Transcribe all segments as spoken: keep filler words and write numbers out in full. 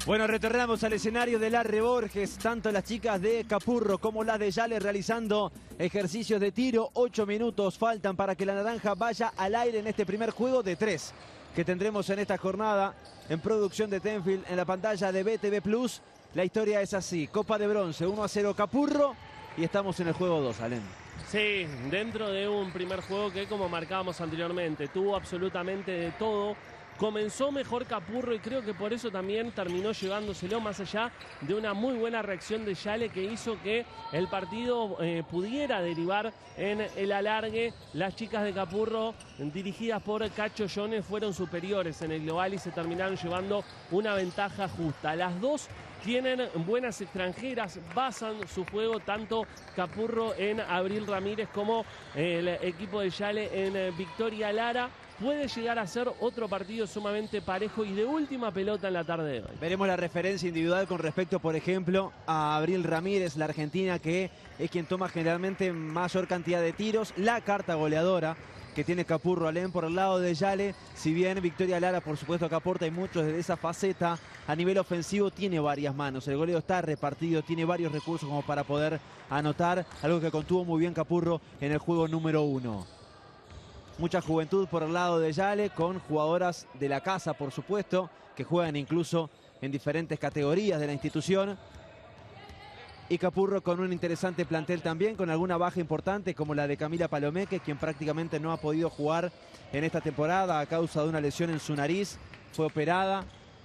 Bueno, retornamos al escenario de Larre Borges, tanto las chicas de Capurro como las de Yale realizando ejercicios de tiro. Ocho minutos faltan para que la naranja vaya al aire en este primer juego de tres que tendremos en esta jornada en producción de Tenfield en la pantalla de B T V Plus. La historia es así, Copa de Bronce, uno a cero Capurro y estamos en el juego dos, Alén. Sí, dentro de un primer juego que, como marcábamos anteriormente, tuvo absolutamente de todo. Comenzó mejor Capurro y creo que por eso también terminó llevándoselo, más allá de una muy buena reacción de Yale que hizo que el partido eh, pudiera derivar en el alargue. Las chicas de Capurro, dirigidas por Cacho Jones, fueron superiores en el global y se terminaron llevando una ventaja justa. Las dos tienen buenas extranjeras, basan su juego tanto Capurro en Abril Ramírez como el equipo de Yale en eh, Victoria Lara. Puede llegar a ser otro partido sumamente parejo y de última pelota en la tarde de hoy. Veremos la referencia individual con respecto, por ejemplo, a Abril Ramírez, la argentina, que es quien toma generalmente mayor cantidad de tiros. La carta goleadora que tiene Capurro, Alén, por el lado de Yale. Si bien Victoria Lara, por supuesto, que aporta y muchos de esa faceta, a nivel ofensivo tiene varias manos. El goleo está repartido, tiene varios recursos como para poder anotar, algo que contuvo muy bien Capurro en el juego número uno. Mucha juventud por el lado de Yale, con jugadoras de la casa, por supuesto, que juegan incluso en diferentes categorías de la institución. Y Capurro con un interesante plantel también, con alguna baja importante como la de Camila Palomeque, quien prácticamente no ha podido jugar en esta temporada a causa de una lesión en su nariz. Fue operada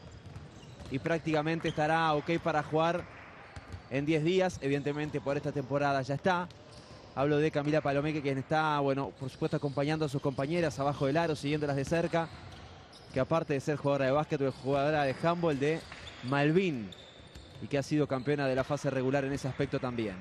y prácticamente estará ok para jugar en diez días. Evidentemente por esta temporada ya está. Hablo de Camila Palomeque, quien está, bueno, por supuesto acompañando a sus compañeras abajo del aro, siguiéndolas de cerca. Que aparte de ser jugadora de básquet, es jugadora de handball de Malvin. Y que ha sido campeona de la fase regular en ese aspecto también.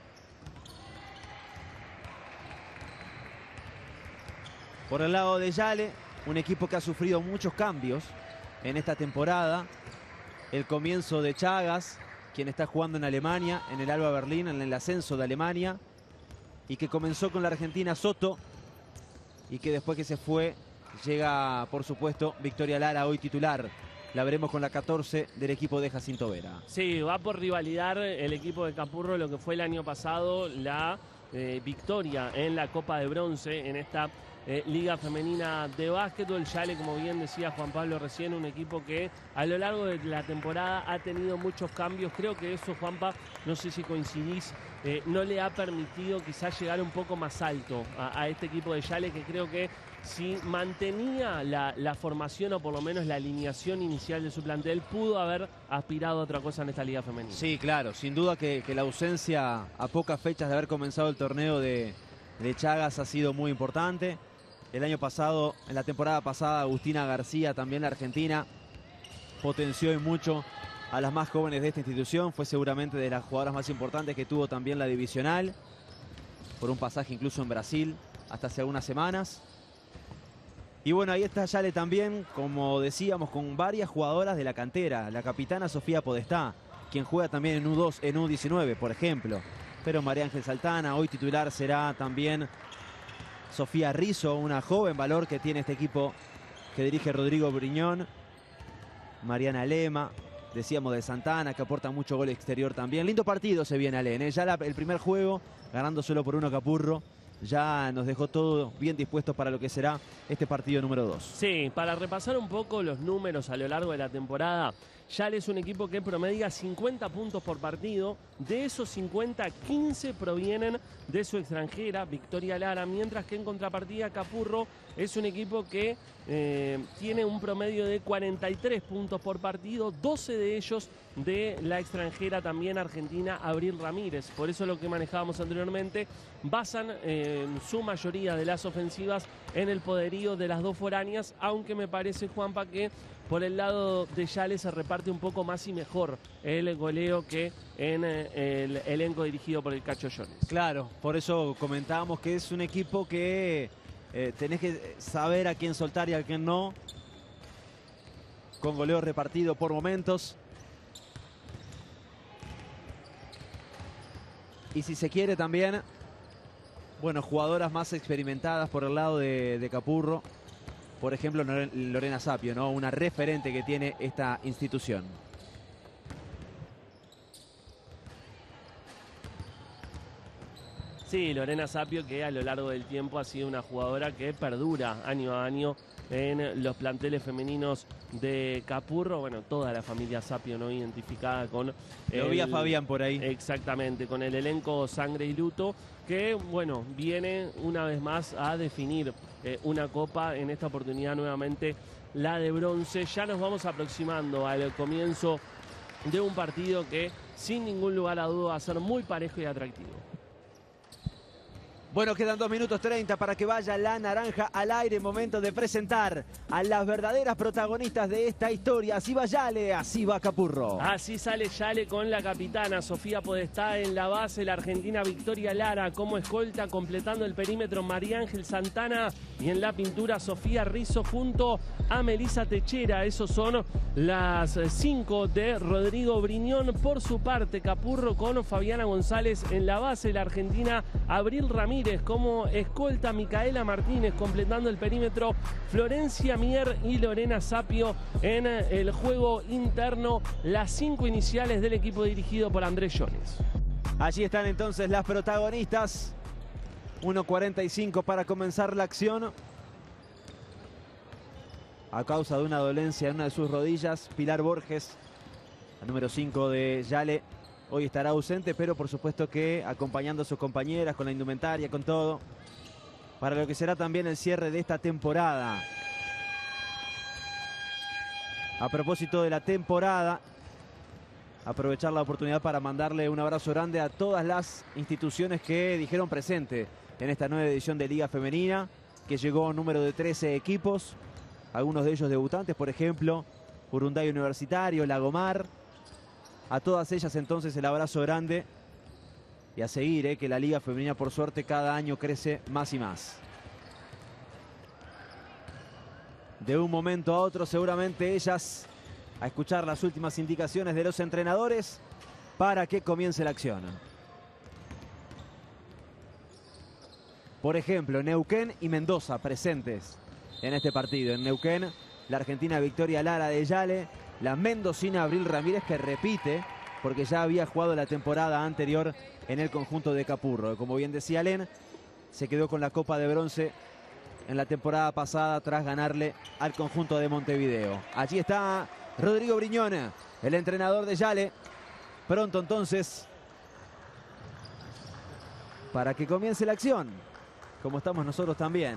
Por el lado de Yale, un equipo que ha sufrido muchos cambios en esta temporada. El comienzo de Chagas, quien está jugando en Alemania, en el Alba Berlín, en el ascenso de Alemania. Y que comenzó con la argentina Soto y que después que se fue llega, por supuesto, Victoria Lara, hoy titular. La veremos con la catorce del equipo de Jacinto Vera. Sí, va por rivalidad el equipo de Capurro lo que fue el año pasado, la eh, victoria en la Copa de Bronce en esta eh, Liga Femenina de Básquetbol. Yale, como bien decía Juan Pablo recién, un equipo que a lo largo de la temporada ha tenido muchos cambios. Creo que eso, Juanpa, no sé si coincidís, eh, no le ha permitido quizás llegar un poco más alto a, a este equipo de Yale, que creo que si mantenía la, la formación o por lo menos la alineación inicial de su plantel, pudo haber aspirado a otra cosa en esta Liga Femenina. Sí, claro, sin duda que, que la ausencia a pocas fechas de haber comenzado el torneo de, de Chagas ha sido muy importante. El año pasado, en la temporada pasada, Agustina García, también la argentina, potenció y mucho a las más jóvenes de esta institución. Fue seguramente de las jugadoras más importantes que tuvo también la divisional, por un pasaje incluso en Brasil hasta hace algunas semanas. Y bueno, ahí está Yale también, como decíamos, con varias jugadoras de la cantera. La capitana Sofía Podestá, quien juega también en U dos, en U diecinueve, por ejemplo. Pero María Ángel Saltana, hoy titular será también Sofía Rizzo, una joven valor que tiene este equipo que dirige Rodrigo Briñón. Mariana Lema, decíamos de Santana, que aporta mucho gol exterior también. Lindo partido se viene, Alén, ¿eh? Ya la, el primer juego, ganando solo por uno Capurro, ya nos dejó todo bien dispuesto para lo que será este partido número dos. Sí, para repasar un poco los números a lo largo de la temporada, Yale es un equipo que promedia cincuenta puntos por partido. De esos cincuenta, quince provienen de su extranjera, Victoria Lara, mientras que en contrapartida Capurro es un equipo que eh, tiene un promedio de cuarenta y tres puntos por partido, doce de ellos de la extranjera también argentina Abril Ramírez. Por eso lo que manejábamos anteriormente, basan eh, su mayoría de las ofensivas en el poderío de las dos foráneas, aunque me parece, Juanpa, que por el lado de Yale se reparte un poco más y mejor el goleo que en eh, el elenco dirigido por el Cacho Jones. Claro, por eso comentábamos que es un equipo que eh, tenés que saber a quién soltar y a quién no, con goleo repartido por momentos. Y si se quiere también, bueno, jugadoras más experimentadas por el lado de, de Capurro. Por ejemplo, Lorena Sapio, ¿no? Una referente que tiene esta institución. Sí, Lorena Sapio, que a lo largo del tiempo ha sido una jugadora que perdura año a año en los planteles femeninos de Capurro. Bueno, toda la familia Sapio, ¿no?, identificada con... Lo vi a Fabián por ahí. Exactamente, con el elenco Sangre y Luto, que, bueno, viene una vez más a definir eh, una copa, en esta oportunidad nuevamente la de bronce. Ya nos vamos aproximando al comienzo de un partido que, sin ningún lugar a duda, va a ser muy parejo y atractivo. Bueno, quedan dos minutos treinta para que vaya la naranja al aire. Momento de presentar a las verdaderas protagonistas de esta historia. Así va Yale, así va Capurro. Así sale Yale con la capitana Sofía Podestá en la base. La argentina Victoria Lara como escolta, completando el perímetro María Ángel Santana. Y en la pintura Sofía Rizzo junto a Melissa Techera. Esos son las cinco de Rodrigo Briñón. Por su parte, Capurro con Fabiana González en la base. La argentina Abril Ramírez como escolta, Micaela Martínez completando el perímetro, Florencia Mier y Lorena Sapio en el juego interno, las cinco iniciales del equipo dirigido por Andrés Jones. Allí están entonces las protagonistas. uno cuarenta y cinco para comenzar la acción. A causa de una dolencia en una de sus rodillas, Pilar Borges, la número cinco de Yale, hoy estará ausente, pero por supuesto que acompañando a sus compañeras con la indumentaria, con todo, para lo que será también el cierre de esta temporada. A propósito de la temporada, aprovechar la oportunidad para mandarle un abrazo grande a todas las instituciones que dijeron presente en esta nueva edición de Liga Femenina, que llegó a un número de trece equipos, algunos de ellos debutantes, por ejemplo, Urunday Universitario, Lagomar. A todas ellas entonces el abrazo grande y a seguir, eh, que la Liga Femenina por suerte cada año crece más y más. De un momento a otro seguramente ellas a escuchar las últimas indicaciones de los entrenadores para que comience la acción. Por ejemplo, Neuquén y Mendoza presentes en este partido. En Neuquén, la argentina Victoria Lara de Yale, la mendocina Abril Ramírez, que repite porque ya había jugado la temporada anterior en el conjunto de Capurro. Como bien decía Len, se quedó con la Copa de Bronce en la temporada pasada tras ganarle al conjunto de Montevideo. Allí está Rodrigo Briñón, el entrenador de Yale. Pronto entonces para que comience la acción, como estamos nosotros también.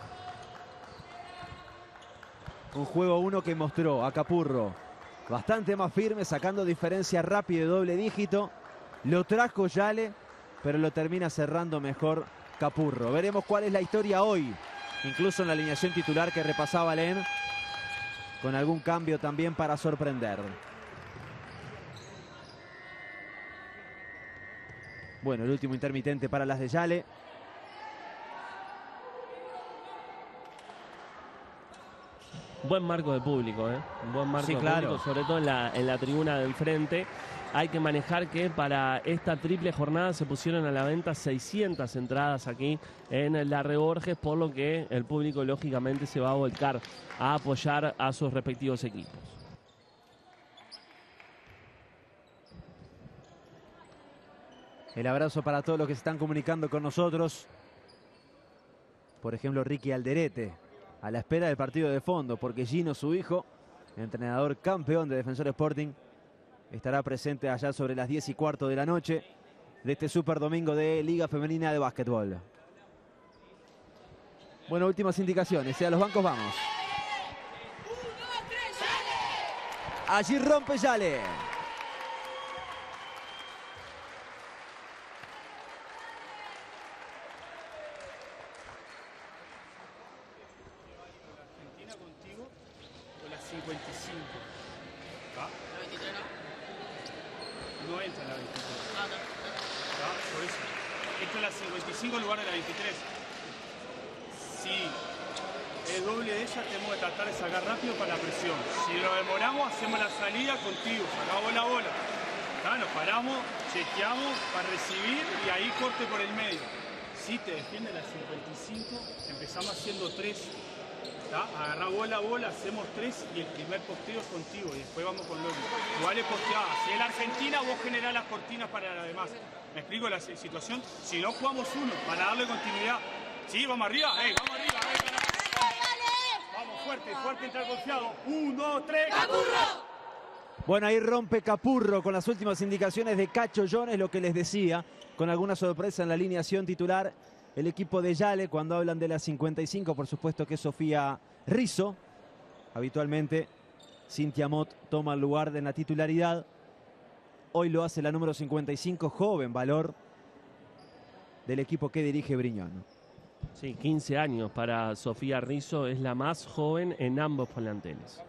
Un juego uno que mostró a Capurro bastante más firme, sacando diferencia rápida de doble dígito. Lo trajo Yale, pero lo termina cerrando mejor Capurro. Veremos cuál es la historia hoy, incluso en la alineación titular que repasaba Len, con algún cambio también para sorprender. Bueno, el último intermitente para las de Yale. Buen marco de público, ¿eh? Buen marco sí, de claro. público, sobre todo en la, en la tribuna de enfrente. Hay que manejar que para esta triple jornada se pusieron a la venta seiscientas entradas aquí en la Reborges, por lo que el público lógicamente se va a volcar a apoyar a sus respectivos equipos. El abrazo para todos los que se están comunicando con nosotros. Por ejemplo, Ricky Alderete, a la espera del partido de fondo, porque Gino, su hijo, entrenador campeón de Defensor Sporting, estará presente allá sobre las diez y cuarto de la noche de este super domingo de Liga Femenina de Básquetbol. Bueno, últimas indicaciones, ¿eh? A los bancos vamos. Allí rompe Yale. cincuenta y cinco. ¿Ah? ¿La veintitrés no? No entra en la veintitrés. Ah, no. ¿Ah? Por eso. Esto es la cincuenta y cinco en lugar de la veintitrés. Si es doble de ella, tenemos que tratar de sacar rápido para la presión. Si lo demoramos, hacemos la salida contigo. Sacamos la bola. ¿Ah? Nos paramos, chequeamos para recibir y ahí corte por el medio. Si te defiende la cincuenta y cinco, empezamos haciendo tres. ¿Tá? Agarrá bola a bola, hacemos tres y el primer posteo es contigo y después vamos con Loli. Igual es posteada. Si es la Argentina, vos generás las cortinas para las demás. ¿Me explico la situación? Si no, jugamos uno para darle continuidad. Sí, vamos arriba, ey, vamos arriba, ey, para... Vamos fuerte, fuerte, entrar confiado. Un, dos, tres, ¡Capurro! Bueno, ahí rompe Capurro con las últimas indicaciones de Cacho Jones, lo que les decía, con alguna sorpresa en la alineación titular. El equipo de Yale, cuando hablan de la cincuenta y cinco, por supuesto que es Sofía Rizzo. Habitualmente, Cintia Mott toma el lugar de la titularidad. Hoy lo hace la número cincuenta y cinco, joven valor del equipo que dirige Briñón. Sí, quince años para Sofía Rizzo, es la más joven en ambos planteles.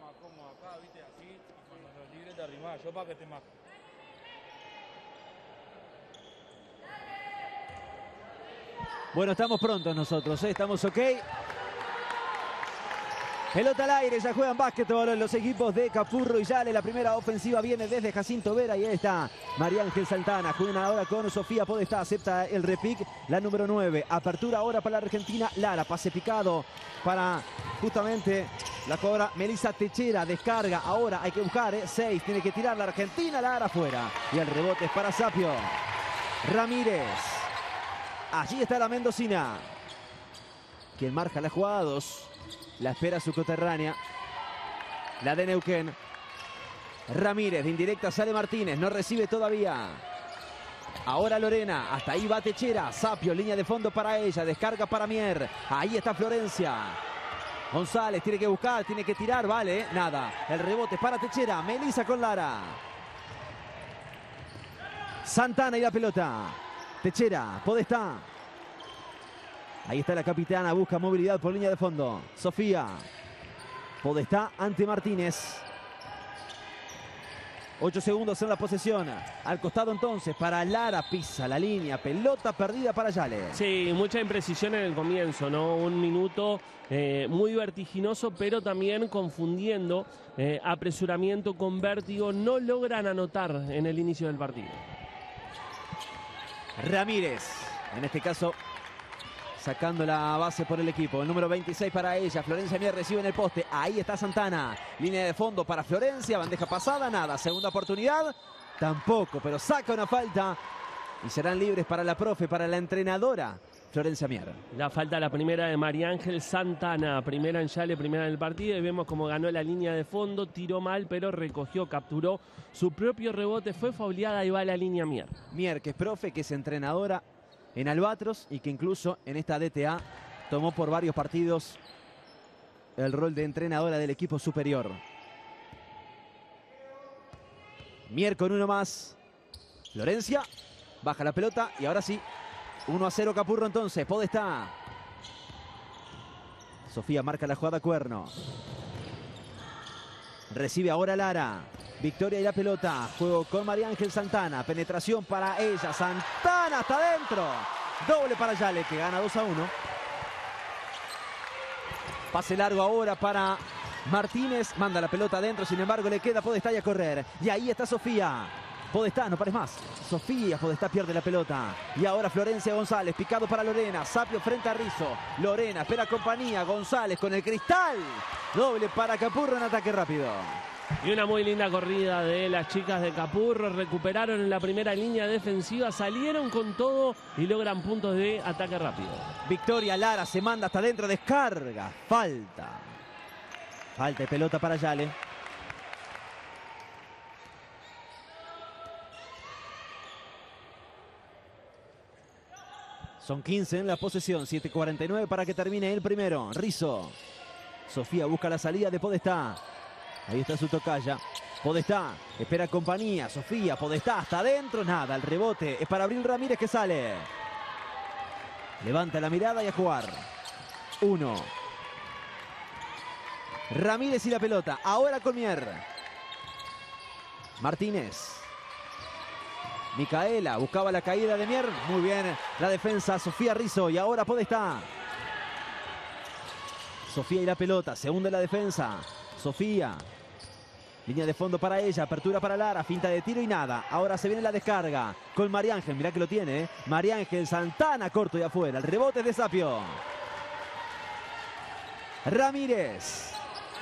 Bueno, estamos prontos nosotros, ¿eh? Estamos ok. Pelota al aire, ya juegan básquetbol los equipos de Capurro y Yale. La primera ofensiva viene desde Jacinto Vera y ahí está María Ángel Santana. Juegan ahora con Sofía Podestá, acepta el repic, la número nueve. Apertura ahora para la Argentina, Lara, pase picado para justamente la cobra Melissa Techera. Descarga, ahora hay que buscar, ¿eh? seis, tiene que tirar la Argentina, Lara afuera. Y el rebote es para Sapio. Ramírez. Allí está la mendocina, quien marca la jugada dos. La espera su coterránea, la de Neuquén. Ramírez, de indirecta sale Martínez, no recibe todavía. Ahora Lorena, hasta ahí va Techera. Sapio, línea de fondo para ella, descarga para Mier. Ahí está Florencia. González tiene que buscar, tiene que tirar, vale, nada. El rebote es para Techera, Melissa con Lara. Santana y la pelota. Techera, Podestá. Ahí está la capitana, busca movilidad por línea de fondo. Sofía. Podestá ante Martínez. Ocho segundos en la posesión. Al costado entonces para Lara, pisa la línea. Pelota perdida para Yale. Sí, mucha imprecisión en el comienzo, ¿no? Un minuto eh, muy vertiginoso, pero también confundiendo eh, apresuramiento con vértigo. No logran anotar en el inicio del partido. Ramírez, en este caso sacando la base por el equipo. El número veintiséis para ella. Florencia Mier recibe en el poste. Ahí está Santana. Línea de fondo para Florencia. Bandeja pasada, nada. Segunda oportunidad, tampoco. Pero saca una falta. Y serán libres para la profe, para la entrenadora Florencia Mier. La falta la primera de María Ángel Santana. Primera en Yale, primera en el partido. Y vemos cómo ganó la línea de fondo. Tiró mal, pero recogió, capturó su propio rebote. Fue fauleada y va a la línea Mier. Mier, que es profe, que es entrenadora en Albatros y que incluso en esta D T A tomó por varios partidos el rol de entrenadora del equipo superior. Mier con uno más. Florencia baja la pelota y ahora sí, uno a cero Capurro entonces. Podestá. Sofía marca la jugada cuerno. Recibe ahora Lara. Victoria y la pelota. Juego con María Ángel Santana. Penetración para ella. Santana hasta adentro. Doble para Yale, que gana dos a uno. Pase largo ahora para Martínez. Manda la pelota adentro. Sin embargo, le queda Podestá y a correr. Y ahí está Sofía. Podestá, no pares más. Sofía Podestá pierde la pelota. Y ahora Florencia González. Picado para Lorena. Sapio frente a Rizzo. Lorena espera compañía. González con el cristal. Doble para Capurro en ataque rápido. Y una muy linda corrida de las chicas de Capurro. Recuperaron en la primera línea defensiva. Salieron con todo y logran puntos de ataque rápido. Victoria Lara se manda hasta adentro. Descarga. Falta. Falta de pelota para Yale. Son quince en la posesión. siete cuarenta y nueve para que termine el primero. Rizzo. Sofía busca la salida de Podestá. Ahí está su tocaya. Podestá, espera compañía. Sofía, Podestá, hasta adentro. Nada, el rebote es para Abril Ramírez que sale. Levanta la mirada y a jugar. Uno. Ramírez y la pelota. Ahora con Mier. Martínez. Micaela buscaba la caída de Mier. Muy bien la defensa. Sofía Rizzo y ahora Podestá. Sofía y la pelota. Se hunde la defensa. Sofía. Línea de fondo para ella, apertura para Lara, finta de tiro y nada. Ahora se viene la descarga con María Ángel, mirá que lo tiene, ¿eh? María Ángel Santana, corto y afuera. El rebote es de Sapio. Ramírez.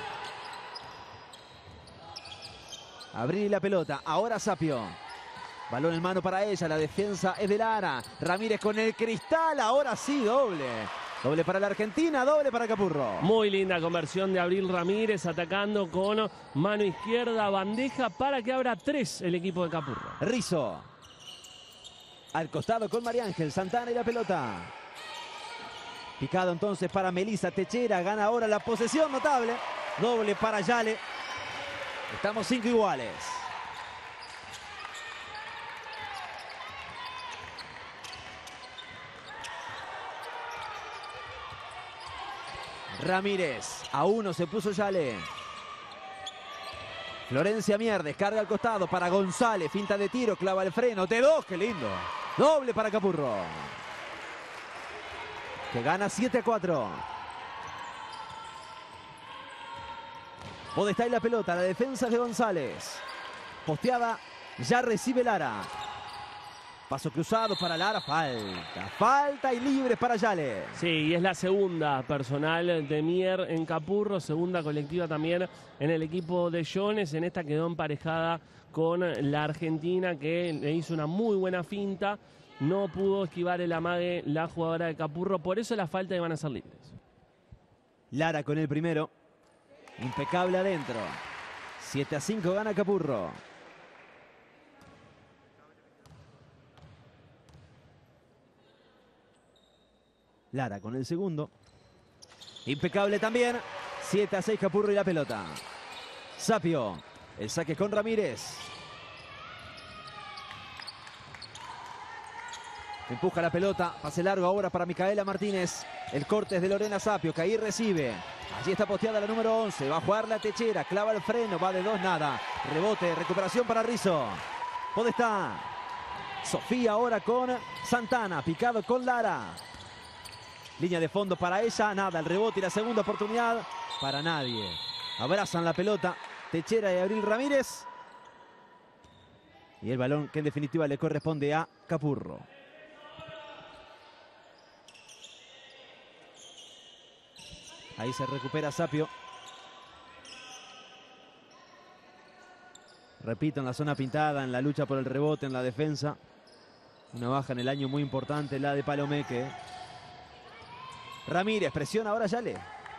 Abrir la pelota. Ahora Sapio. Balón en mano para ella. La defensa es de Lara. Ramírez con el cristal. Ahora sí, doble. Doble para la Argentina, doble para Capurro. Muy linda conversión de Abril Ramírez atacando con mano izquierda, bandeja para que abra tres el equipo de Capurro. Rizzo. Al costado con María Ángel. Santana y la pelota. Picado entonces para Melissa Techera. Gana ahora la posesión, notable. Doble para Yale. Estamos cinco iguales. Ramírez. A uno se puso Yale. Florencia Mier descarga al costado para González. Finta de tiro, clava el freno. De dos, qué lindo. Doble para Capurro. Que gana siete a cuatro. Podestá y la pelota. La defensa de González. Posteada. Ya recibe Lara. Paso cruzado para Lara. Falta. Falta y libre para Yale. Sí, y es la segunda personal de Mier en Capurro. Segunda colectiva también en el equipo de Jones. En esta quedó emparejada con la Argentina, que le hizo una muy buena finta. No pudo esquivar el amague la jugadora de Capurro. Por eso la falta y van a ser libres. Lara con el primero. Impecable adentro. siete a cinco gana Capurro. Lara con el segundo. Impecable también. siete a seis Capurro y la pelota. Sapio. El saque con Ramírez. Empuja la pelota. Pase largo ahora para Micaela Martínez. El corte es de Lorena Sapio, que ahí recibe. Allí está posteada la número once. Va a jugar la Techera. Clava el freno. Va de dos, nada. Rebote. Recuperación para Rizzo. Podestá. Sofía ahora con Santana. Picado con Lara. Línea de fondo para ella. Nada. El rebote y la segunda oportunidad para nadie. Abrazan la pelota Techera y Abril Ramírez. Y el balón que en definitiva le corresponde a Capurro. Ahí se recupera Sapio. Repito, en la zona pintada, en la lucha por el rebote, en la defensa. Una baja en el año muy importante, la de Palomeque. Ramírez, presiona ahora Yale.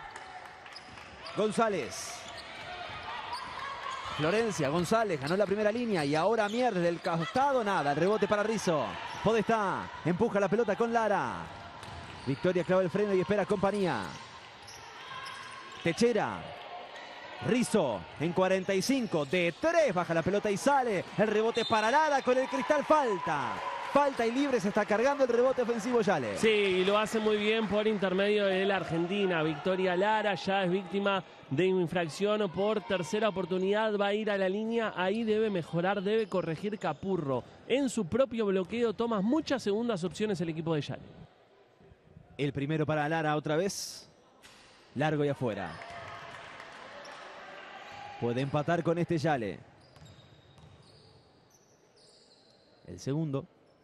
González. Florencia, González, ganó la primera línea y ahora Mier desde el costado, nada, el rebote para Rizzo. Podestá, empuja la pelota con Lara. Victoria clava el freno y espera compañía. Techera. Rizzo en cuarenta y cinco, de tres, baja la pelota y sale. El rebote para Lara con el cristal, falta. Falta y libre, se está cargando el rebote ofensivo Yale. Sí, y lo hace muy bien por intermedio de la Argentina. Victoria Lara ya es víctima de infracción por tercera oportunidad. Va a ir a la línea, ahí debe mejorar, debe corregir Capurro. En su propio bloqueo toma muchas segundas opciones el equipo de Yale. El primero para Lara otra vez. Largo y afuera. Puede empatar con este Yale. El segundo.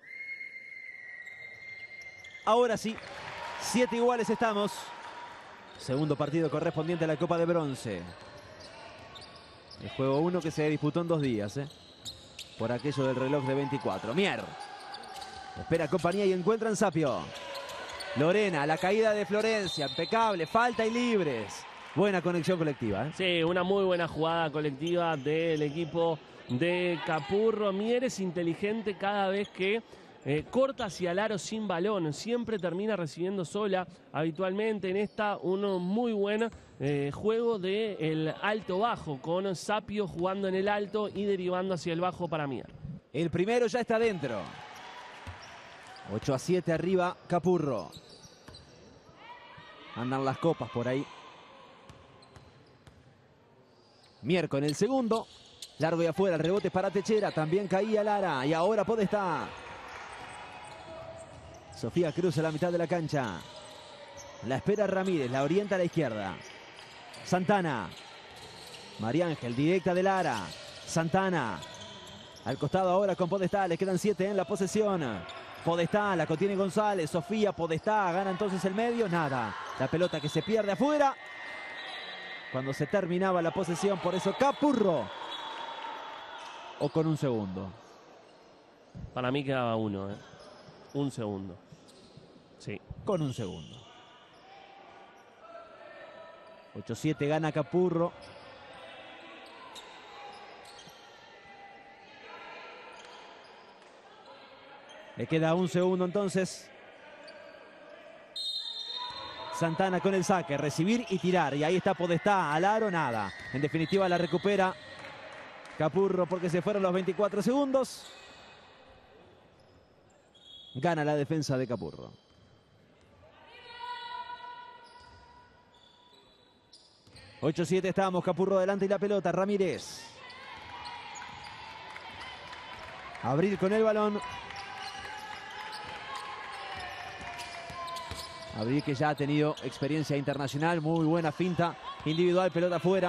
Ahora sí, siete iguales estamos. Segundo partido correspondiente a la Copa de Bronce. El juego uno que se disputó en dos días, ¿eh? Por aquello del reloj de veinticuatro. Mier. Espera compañía y encuentran Sapio. Lorena, la caída de Florencia, impecable, falta y libres. Buena conexión colectiva, ¿eh? Sí, una muy buena jugada colectiva del equipo de Capurro. Mier es inteligente cada vez que Eh, corta hacia el aro sin balón, siempre termina recibiendo sola. Habitualmente en esta un muy buen eh, juego del alto-bajo, con Sapio jugando en el alto y derivando hacia el bajo para Mier. El primero ya está dentro. ocho a siete arriba Capurro. Andan las copas por ahí. Mier con el segundo. Largo y afuera, el rebote para Techera. También caía Lara y ahora Podestá. Sofía cruza la mitad de la cancha. La espera Ramírez, la orienta a la izquierda. Santana. María Ángel, directa de Lara. Santana. Al costado ahora con Podestá, le quedan siete en la posesión. Podestá, la contiene González. Sofía, Podestá, gana entonces el medio. Nada. La pelota que se pierde afuera. Cuando se terminaba la posesión, por eso Capurro. O con un segundo. Para mí quedaba uno, ¿eh? Un segundo. Sí. Con un segundo. ocho siete gana Capurro. Le queda un segundo entonces. Santana con el saque, recibir y tirar. Y ahí está Podestá, al aro, nada. En definitiva la recupera Capurro porque se fueron los veinticuatro segundos. Gana la defensa de Capurro. ocho siete estamos, Capurro delante y la pelota, Ramírez. Abril con el balón. Abril que ya ha tenido experiencia internacional, muy buena finta individual, pelota afuera.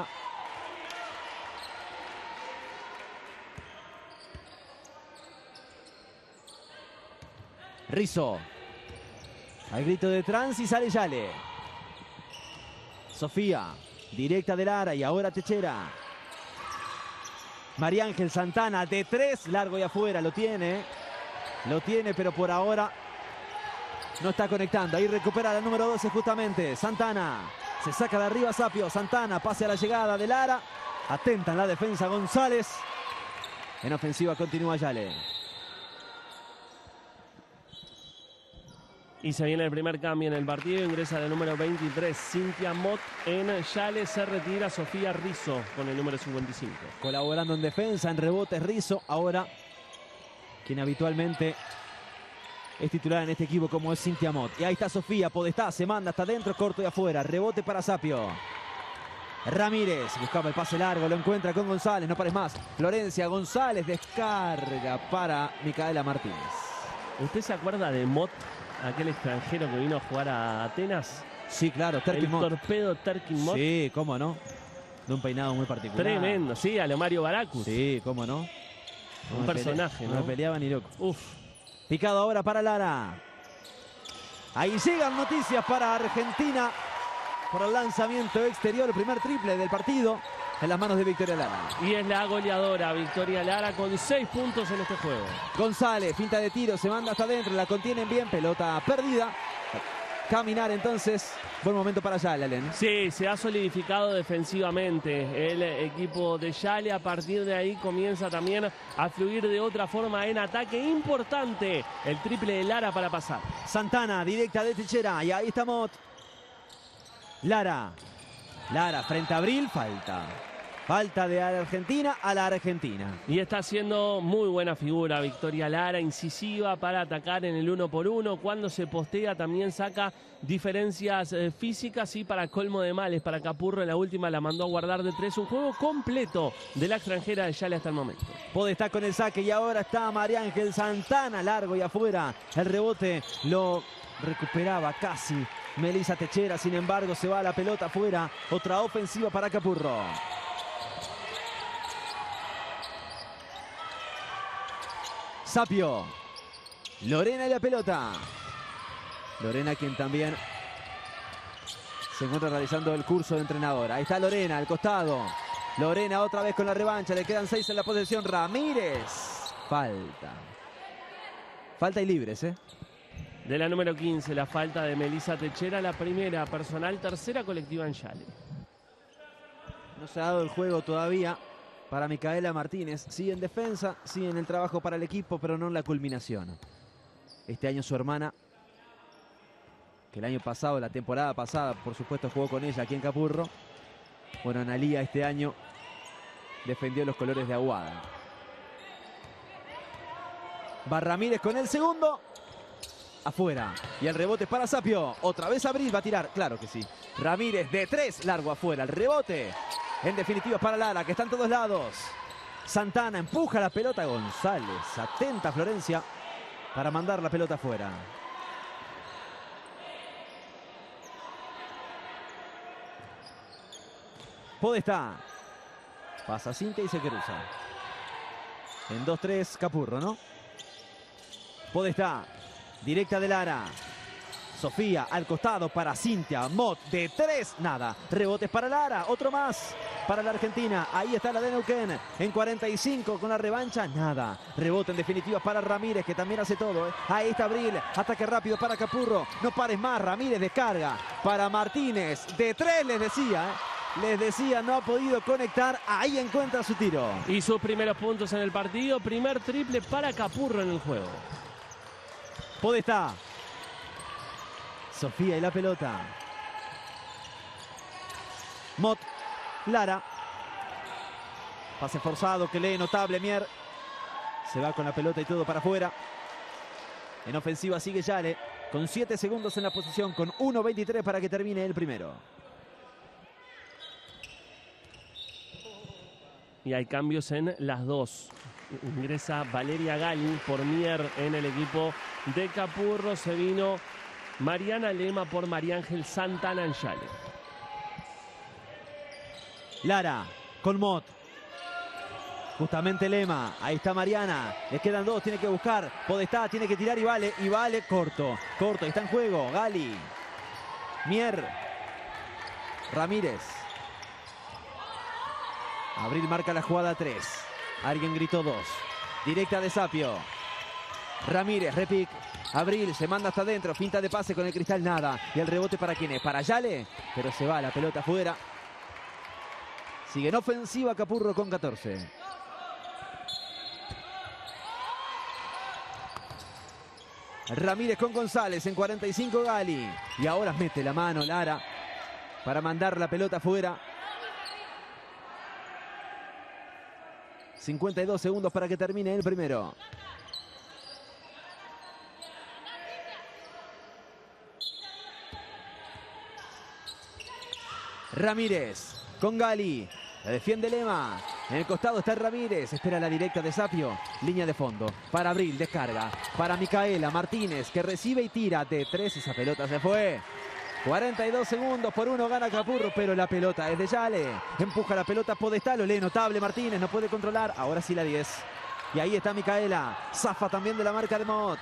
Rizzo. Al grito de trans y sale Yale. Sofía, directa de Lara y ahora Techera. María Ángel Santana de tres, largo y afuera, lo tiene. Lo tiene, pero por ahora no está conectando. Ahí recupera la número doce justamente. Santana. Se saca de arriba Sapio. Santana. Pase a la llegada de Lara. Atenta en la defensa González. En ofensiva continúa Yale. Y se viene el primer cambio en el partido. Ingresa la número veintitrés, Cintia Mott. En Yale se retira Sofía Rizzo con el número cincuenta y cinco. Colaborando en defensa, en rebotes Rizzo. Ahora, quien habitualmente es titular en este equipo como es Cintia Mott. Y ahí está Sofía, Podestá, se manda hasta adentro, corto y afuera. Rebote para Sapio. Ramírez buscaba el pase largo, lo encuentra con González, no pares más. Florencia, González, descarga para Micaela Martínez. ¿Usted se acuerda de Mott, aquel extranjero que vino a jugar a Atenas? Sí, claro, Terkin El Mott. torpedo Terkin Mott. Sí, cómo no. De un peinado muy particular. Tremendo, sí, a lo Mario Baracus. Sí, cómo no. No Un me personaje, pelea, ¿no? No me peleaba ni loco. Uf. Picado ahora para Lara. Ahí llegan noticias para Argentina por el lanzamiento exterior, el primer triple del partido en las manos de Victoria Lara. Y es la goleadora Victoria Lara con seis puntos en este juego. González, finta de tiro, se manda hasta adentro, la contienen bien, pelota perdida. Caminar entonces, buen momento para Yale, Alen. Sí, se ha solidificado defensivamente el equipo de Yale. A partir de ahí comienza también a fluir de otra forma en ataque. Importante el triple de Lara para pasar. Santana, directa de Techera, y ahí está Mott. Lara, Lara frente a Abril, falta. Falta de Argentina a la Argentina. Y está haciendo muy buena figura Victoria Lara, incisiva para atacar en el uno por uno. Cuando se postea también saca diferencias eh, físicas y para colmo de males, para Capurro en la última la mandó a guardar de tres. Un juego completo de la extranjera de Yale hasta el momento. Podestá con el saque y ahora está María Ángel Santana, largo y afuera. El rebote lo recuperaba casi Melissa Techera, sin embargo se va la pelota afuera. Otra ofensiva para Capurro. Sapio. Lorena y la pelota. Lorena quien también se encuentra realizando el curso de entrenadora. Ahí está Lorena al costado. Lorena otra vez con la revancha. Le quedan seis en la posesión. Ramírez. Falta. Falta y libres, ¿eh? De la número quince, la falta de Melissa Techera, la primera personal, tercera colectiva en Yale. No se ha dado el juego todavía para Micaela Martínez. Sí en defensa, sí en el trabajo para el equipo, pero no en la culminación. Este año su hermana, que el año pasado, la temporada pasada, por supuesto jugó con ella aquí en Capurro. Bueno, Analía este año defendió los colores de Aguada. Va Ramírez con el segundo. Afuera. Y el rebote es para Sapio. Otra vez Abril va a tirar. Claro que sí. Ramírez de tres. Largo afuera. El rebote. En definitiva es para Lara, que está en todos lados. Santana empuja la pelota. González. Atenta Florencia para mandar la pelota afuera. Podestá. Pasa Cintia y se cruza. En dos tres Capurro, ¿no? Podestá. Directa de Lara. Sofía al costado para Cintia Mott de tres, nada. Rebotes para Lara, otro más para la Argentina. Ahí está la de Neuquén en cuarenta y cinco con la revancha, nada. Rebote en definitiva para Ramírez, que también hace todo, ¿eh? Ahí está Abril, ataque rápido para Capurro. No pares más, Ramírez descarga para Martínez. De tres les decía, ¿eh? Les decía, no ha podido conectar. Ahí encuentra su tiro. Y sus primeros puntos en el partido. Primer triple para Capurro en el juego. Podestá. Sofía y la pelota. Mott. Lara. Pase forzado que lee notable Mier. Se va con la pelota y todo para afuera. En ofensiva sigue Yale. Con siete segundos en la posición. Con uno veintitrés para que termine el primero. Y hay cambios en las dos. Ingresa Valeria Gali por Mier en el equipo de Capurro. Se vino Mariana Lema por María Ángel Santana en Yale. Lara con Mott. Justamente Lema. Ahí está Mariana. Les quedan dos. Tiene que buscar. Podestá. Tiene que tirar y vale. Y vale. Corto. Corto. Está en juego. Gali. Mier. Ramírez. Abril marca la jugada tres. Alguien gritó dos. Directa de Sapio. Ramírez, repic. Abril se manda hasta adentro. Finta de pase con el cristal, nada. Y el rebote para quién es. Para Yale. Pero se va la pelota afuera. Sigue en ofensiva Capurro con catorce. Ramírez con González en cuarenta y cinco Gali. Y ahora mete la mano Lara para mandar la pelota afuera. cincuenta y dos segundos para que termine el primero. Ramírez con Gali. La defiende Lema. En el costado está Ramírez. Espera la directa de Sapio. Línea de fondo. Para Abril. Descarga. Para Micaela Martínez, que recibe y tira de tres. Esa pelota se fue. cuarenta y dos segundos por uno gana Capurro, pero la pelota es de Yale. Empuja la pelota Podestá, lo lee notable Martínez, no puede controlar. Ahora sí la diez. Y ahí está Micaela. Zafa también de la marca de Mott.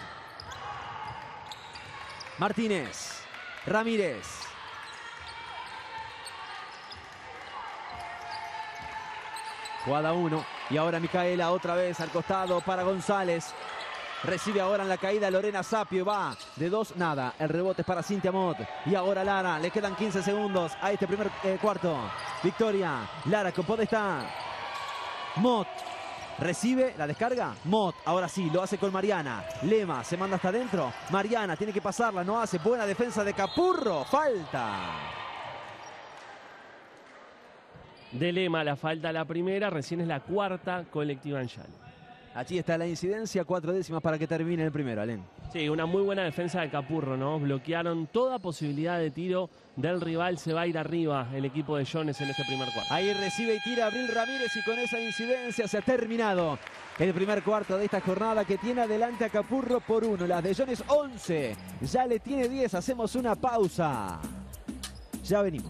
Martínez. Ramírez. Jugada uno. Y ahora Micaela otra vez al costado para González. Recibe ahora en la caída Lorena Sapio. Va de dos, nada. El rebote es para Cintia Mott. Y ahora Lara. Le quedan quince segundos a este primer eh, cuarto. Victoria. Lara con Podestá. Mott. Recibe la descarga. Mott. Ahora sí, lo hace con Mariana. Lema se manda hasta adentro. Mariana tiene que pasarla. No hace. Buena defensa de Capurro. Falta. De Lema la falta la primera. Recién es la cuarta colectiva en Yale. Allí está la incidencia, cuatro décimas para que termine el primero, Alén. Sí, una muy buena defensa de Capurro, ¿no? Bloquearon toda posibilidad de tiro del rival. Se va a ir arriba el equipo de Jones en este primer cuarto. Ahí recibe y tira Abril Ramírez y con esa incidencia se ha terminado el primer cuarto de esta jornada que tiene adelante a Capurro por uno. Las de Jones once, ya le tiene diez. Hacemos una pausa. Ya venimos.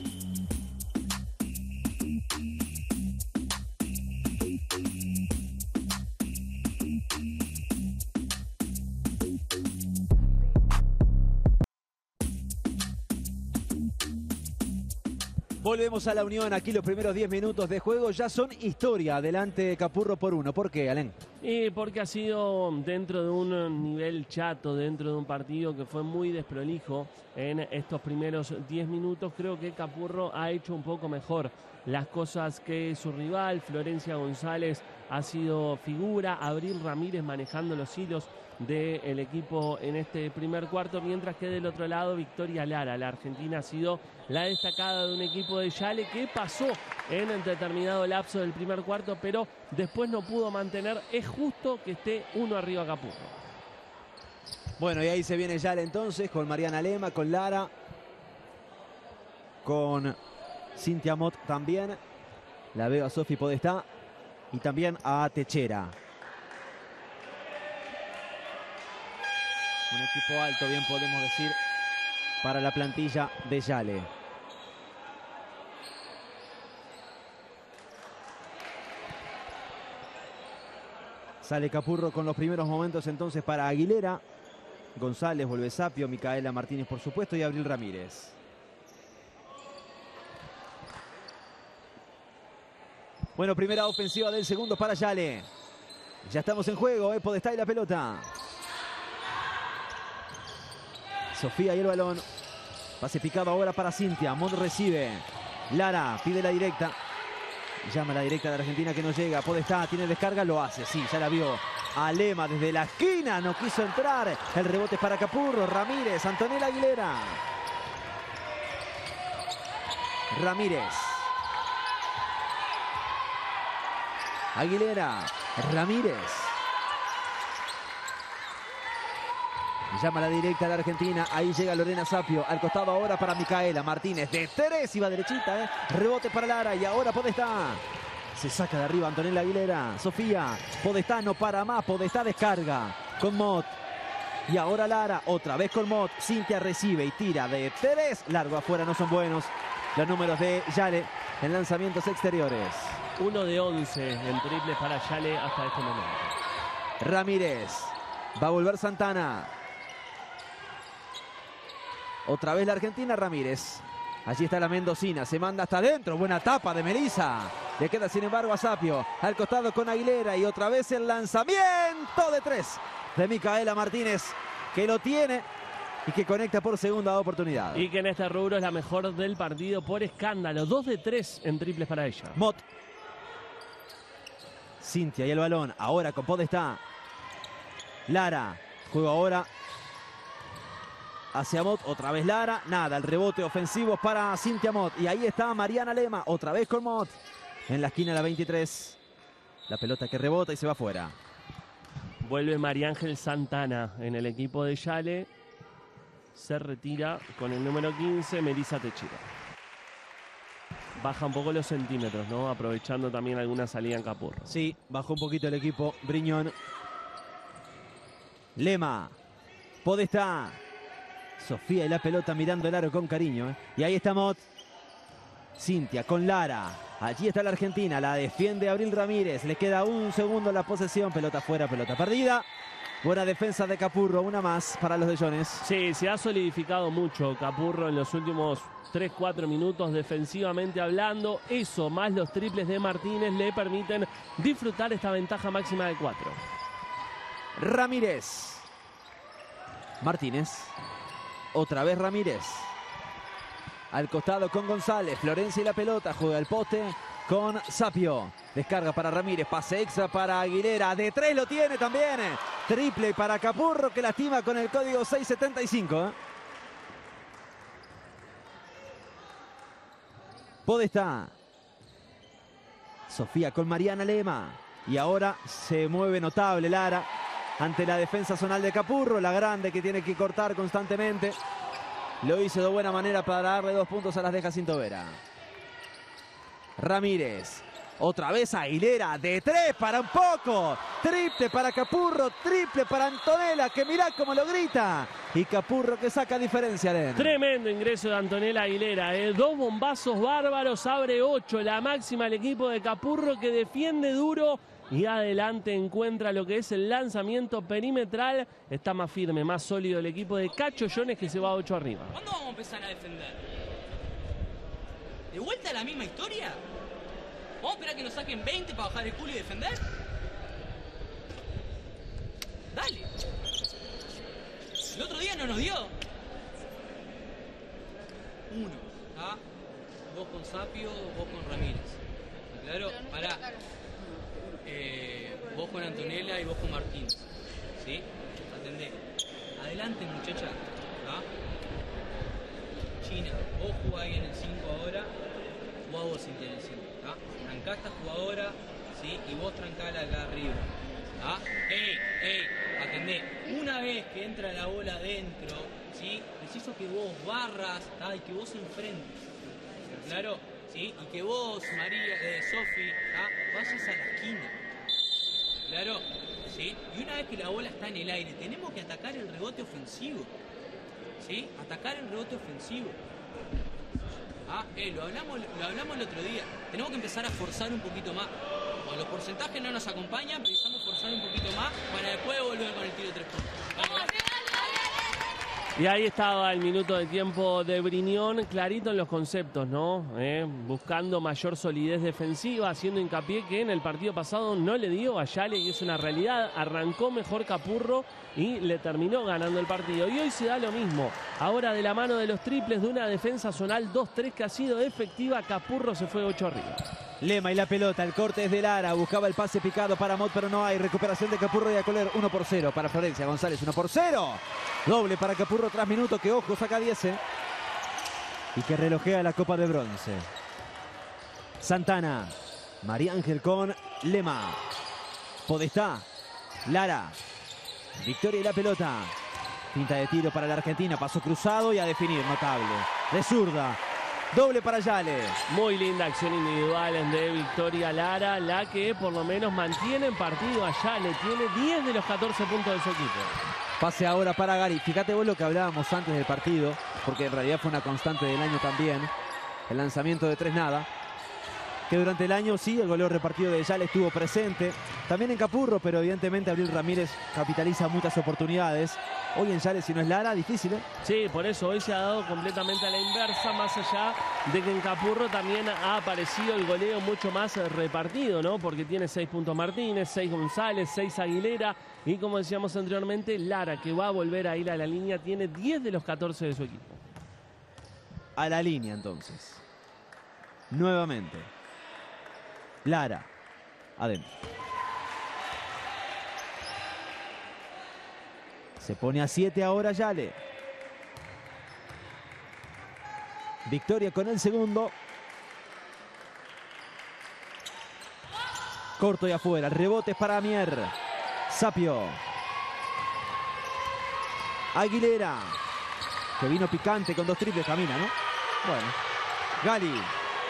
Volvemos a la Unión, aquí los primeros diez minutos de juego ya son historia. Adelante Capurro por uno. ¿Por qué, Alén? Y porque ha sido dentro de un nivel chato, dentro de un partido que fue muy desprolijo en estos primeros diez minutos. Creo que Capurro ha hecho un poco mejor las cosas que su rival. Florencia González ha sido figura. Abril Ramírez manejando los hilos del equipo en este primer cuarto, mientras que del otro lado Victoria Lara, la argentina, ha sido la destacada de un equipo de Yale que pasó en un determinado lapso del primer cuarto, pero después no pudo mantener. Es justo que esté uno arriba Capurro. Bueno, y ahí se viene Yale entonces con Mariana Lema, con Lara, con Cintia Mott también. La veo a Sofi Podestá y también a Techera. Un equipo alto, bien podemos decir, para la plantilla de Yale. Sale Capurro con los primeros momentos entonces para Aguilera. González, vuelve Sapio, Micaela Martínez, por supuesto, y Abril Ramírez. Bueno, primera ofensiva del segundo para Yale. Ya estamos en juego, eh, Podestá y la pelota. Sofía y el balón. Pase picado ahora para Cintia. Mont recibe. Lara pide la directa. Llama la directa de Argentina que no llega. Podestá tiene descarga, lo hace. Sí, ya la vio. Alema desde la esquina. No quiso entrar. El rebote es para Capurro. Ramírez. Antonella Aguilera. Ramírez. Aguilera. Ramírez. Llama la directa de Argentina. Ahí llega Lorena Sapio. Al costado ahora para Micaela Martínez. De tres. Iba derechita. ¿eh? Rebote para Lara. Y ahora Podestá. Se saca de arriba Antonella Aguilera. Sofía. Podestá no para más. Podestá descarga. Con Mott. Y ahora Lara. Otra vez con Mott. Cintia recibe y tira de tres. Largo afuera. No son buenos los números de Yale en lanzamientos exteriores. uno de once en triples para Yale hasta este momento. Ramírez. Va a volver Santana. Otra vez la Argentina, Ramírez. Allí está la mendocina, se manda hasta adentro. Buena tapa de Melissa. Le queda sin embargo a Sapio. Al costado con Aguilera y otra vez el lanzamiento de tres de Micaela Martínez, que lo tiene y que conecta por segunda oportunidad. Y que en este rubro es la mejor del partido por escándalo. dos de tres en triples para ella. Mott. Cintia y el balón. Ahora con Podestá. Lara. Juego ahora hacia Mott, otra vez Lara, nada, el rebote ofensivo para Cintia Mott. Y ahí está Mariana Lema, otra vez con Mott. En la esquina la veintitrés. La pelota que rebota y se va afuera. Vuelve María Ángel Santana en el equipo de Yale. Se retira con el número quince, Melissa Techira. Baja un poco los centímetros, ¿no? Aprovechando también alguna salida en Capurro. Sí, bajó un poquito el equipo Briñón. Lema, Podestá. Sofía y la pelota mirando el aro con cariño. ¿eh? Y ahí está Mott. Cintia con Lara. Allí está la Argentina. La defiende Abril Ramírez. Le queda un segundo la posesión. Pelota fuera, pelota perdida. Buena defensa de Capurro. Una más para los de Jones. Sí, se ha solidificado mucho Capurro en los últimos tres cuatro minutos defensivamente hablando. Eso más los triples de Martínez le permiten disfrutar esta ventaja máxima de cuatro. Ramírez. Martínez. Otra vez Ramírez. Al costado con González. Florencia y la pelota. Juega el poste con Sapio. Descarga para Ramírez. Pase extra para Aguilera. De tres lo tiene también. Triple para Capurro que lastima con el código seis setenta y cinco. ¿eh? Podestá. Sofía con Mariana Lema. Y ahora se mueve notable Lara. Ante la defensa zonal de Capurro, la grande que tiene que cortar constantemente. Lo hizo de buena manera para darle dos puntos a las de Jacinto Vera. Ramírez. Otra vez Aguilera. De tres para un poco. Triple para Capurro. Triple para Antonella. Que mirá cómo lo grita. Y Capurro que saca diferencia de él. Tremendo ingreso de Antonella Aguilera. ¿eh? Dos bombazos bárbaros. Abre ocho. La máxima el equipo de Capurro que defiende duro. Y adelante encuentra lo que es el lanzamiento perimetral. Está más firme, más sólido el equipo de Cacho Jones que se va a ocho arriba. ¿Cuándo vamos a empezar a defender? ¿De vuelta a la misma historia? ¿Vamos a esperar que nos saquen veinte para bajar el culo y defender? Dale. El otro día no nos dio. Uno, ¿ah? Vos con Sapio, vos con Ramírez. Claro, pará. Eh, vos con Antonella y vos con Martínez. ¿Sí? Atendé. Adelante, muchacha. ¿Ah? China, vos jugás ahí en el cinco ahora. Jugá vos en el cinco. ¿Ah? Trancá a esta jugadora. ¿Sí? Y vos trancala acá arriba. ¿Ah? ¡Ey! ¡Ey! Atendé. Una vez que entra la bola adentro, ¿sí? Preciso que vos barras, ¿ah? Y que vos enfrentes. ¿Claro? ¿Sí? Y que vos, María, eh, Sofi, ¿ah? Vayas a la esquina. ¿Claro? ¿Sí? Y una vez que la bola está en el aire, tenemos que atacar el rebote ofensivo. ¿Sí? Atacar el rebote ofensivo. Ah, eh, lo hablamos, lo hablamos el otro día. Tenemos que empezar a forzar un poquito más. Cuando los porcentajes no nos acompañan, precisamos forzar un poquito más para después volver con el tiro de tres puntos. ¡Vamos! Y ahí estaba el minuto de tiempo de Brignón, clarito en los conceptos, ¿no? Eh, buscando mayor solidez defensiva, haciendo hincapié que en el partido pasado no le dio a Yale y es una realidad. Arrancó mejor Capurro y le terminó ganando el partido. Y hoy se da lo mismo. Ahora de la mano de los triples de una defensa zonal dos tres que ha sido efectiva, Capurro se fue ocho arriba. Lema y la pelota, el corte es de Lara, buscaba el pase picado para Mott, pero no hay. Recuperación de Capurro y Acoler, uno por cero para Florencia González, uno por cero. Doble para Capurro tras minuto, que ojo, saca diez. Y que relojea la copa de bronce. Santana, María Ángel con Lema. Podestá, Lara. Victoria y la pelota. Pinta de tiro para la Argentina, paso cruzado y a definir, notable. De zurda. Doble para Yale. Muy linda acción individual de Victoria Lara, la que por lo menos mantiene en partido a Yale. Tiene diez de los catorce puntos de su equipo. Pase ahora para Gary. Fíjate vos lo que hablábamos antes del partido, porque en realidad fue una constante del año también. El lanzamiento de tres nada. Que durante el año sí, el goleo repartido de Yale estuvo presente. También en Capurro, pero evidentemente Abril Ramírez capitaliza muchas oportunidades. Hoy en Yale, si no es Lara, difícil, ¿eh? Sí, por eso hoy se ha dado completamente a la inversa, más allá de que en Capurro también ha aparecido el goleo mucho más repartido, ¿no? Porque tiene seis puntos Martínez, seis González, seis Aguilera y, como decíamos anteriormente, Lara, que va a volver a ir a la línea, tiene diez de los catorce de su equipo. A la línea, entonces. Nuevamente. Lara, adentro. Se pone a siete ahora Yale. Victoria con el segundo. Corto y afuera. Rebotes para Mier. Sapio. Aguilera. Que vino picante con dos triples. Camina, ¿no? Bueno. Gali.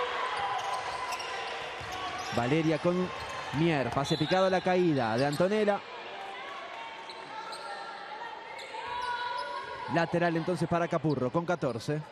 Valeria con Mier. Pase picado a la caída de Antonella. Lateral entonces para Capurro con catorce.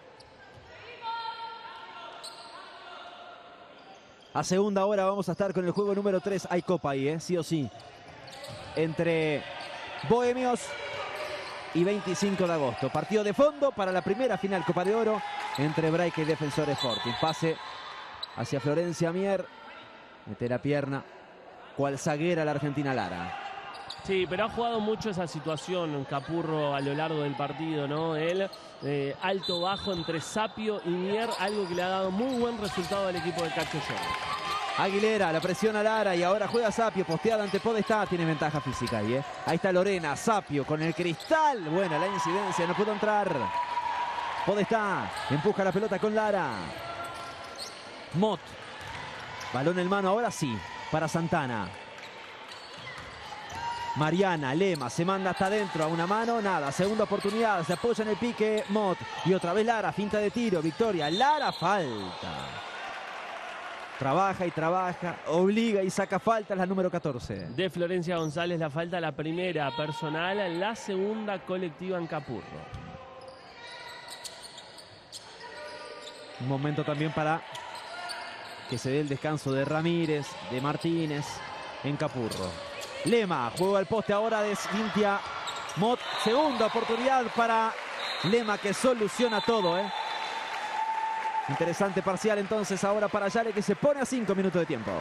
A segunda hora vamos a estar con el juego número tres. Hay copa ahí, ¿eh? Sí o sí. Entre Bohemios y veinticinco de agosto. Partido de fondo para la primera final Copa de Oro entre Braica y Defensor Sporting. Pase hacia Florencia Mier. Mete la pierna. Cual zaguera la Argentina Lara. Sí, pero ha jugado mucho esa situación Capurro a lo largo del partido, ¿no? Él eh, alto-bajo entre Sapio y Mier, algo que le ha dado muy buen resultado al equipo de Cacho Jones. Aguilera, la presión a Lara y ahora juega Sapio, posteada ante Podestá, tiene ventaja física ahí, ¿eh? Ahí está Lorena, Sapio con el cristal, buena la incidencia, no pudo entrar. Podestá, empuja la pelota con Lara. Mott, balón en mano, ahora sí, para Santana. Mariana, Lema, se manda hasta adentro a una mano, nada, segunda oportunidad, se apoya en el pique Mott y otra vez Lara, finta de tiro, Victoria, Lara, falta. Trabaja y trabaja, obliga y saca falta, la número catorce. De Florencia González la falta, la primera personal, la segunda colectiva en Capurro. Un momento también para que se dé el descanso de Ramírez, de Martínez en Capurro. Lema, juega al poste ahora de Cintia Mott. Segunda oportunidad para Lema, que soluciona todo, ¿eh? Interesante parcial entonces ahora para Yale, que se pone a cinco minutos de tiempo.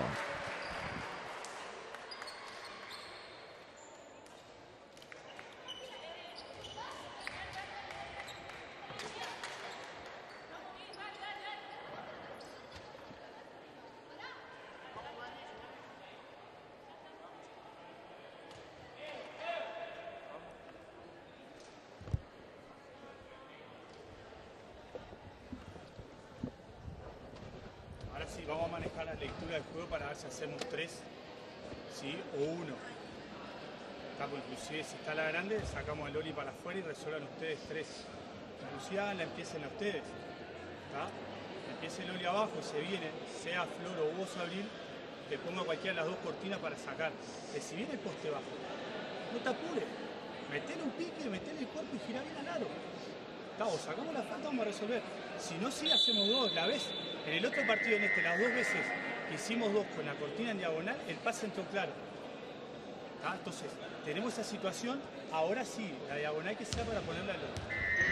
Vamos a manejar la lectura del juego para ver si hacemos tres, ¿sí? O uno. Estamos, inclusive si está la grande, sacamos al Loli para afuera y resuelvan ustedes tres. Inclusive la empiecen a ustedes. ¿Está? Empiece el Loli abajo, se viene, sea Flor o vos Abril, le pongo cualquiera de las dos cortinas para sacar. Que si viene el poste bajo, no te apures. Metele un pique, metele el cuerpo y gira bien al aro. ¿Está? O sacamos la falta, vamos a resolver. Si no, sí hacemos dos, la vez. En el otro partido, en este, las dos veces que hicimos dos con la cortina en diagonal, el pase entró claro. ¿tá? Entonces, tenemos esa situación, ahora sí, la diagonal que sea para ponerla al otro.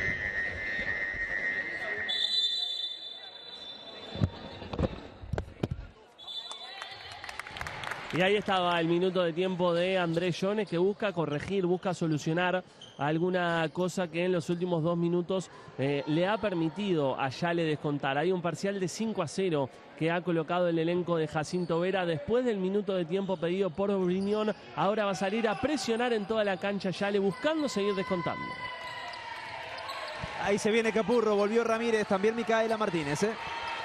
Y ahí estaba el minuto de tiempo de Andrés Jones, que busca corregir, busca solucionar alguna cosa que en los últimos dos minutos eh, le ha permitido a Yale descontar. Hay un parcial de cinco a cero que ha colocado el elenco de Jacinto Vera después del minuto de tiempo pedido por Brignón. Ahora va a salir a presionar en toda la cancha Yale, buscando seguir descontando. Ahí se viene Capurro, volvió Ramírez, también Micaela Martínez. ¿eh?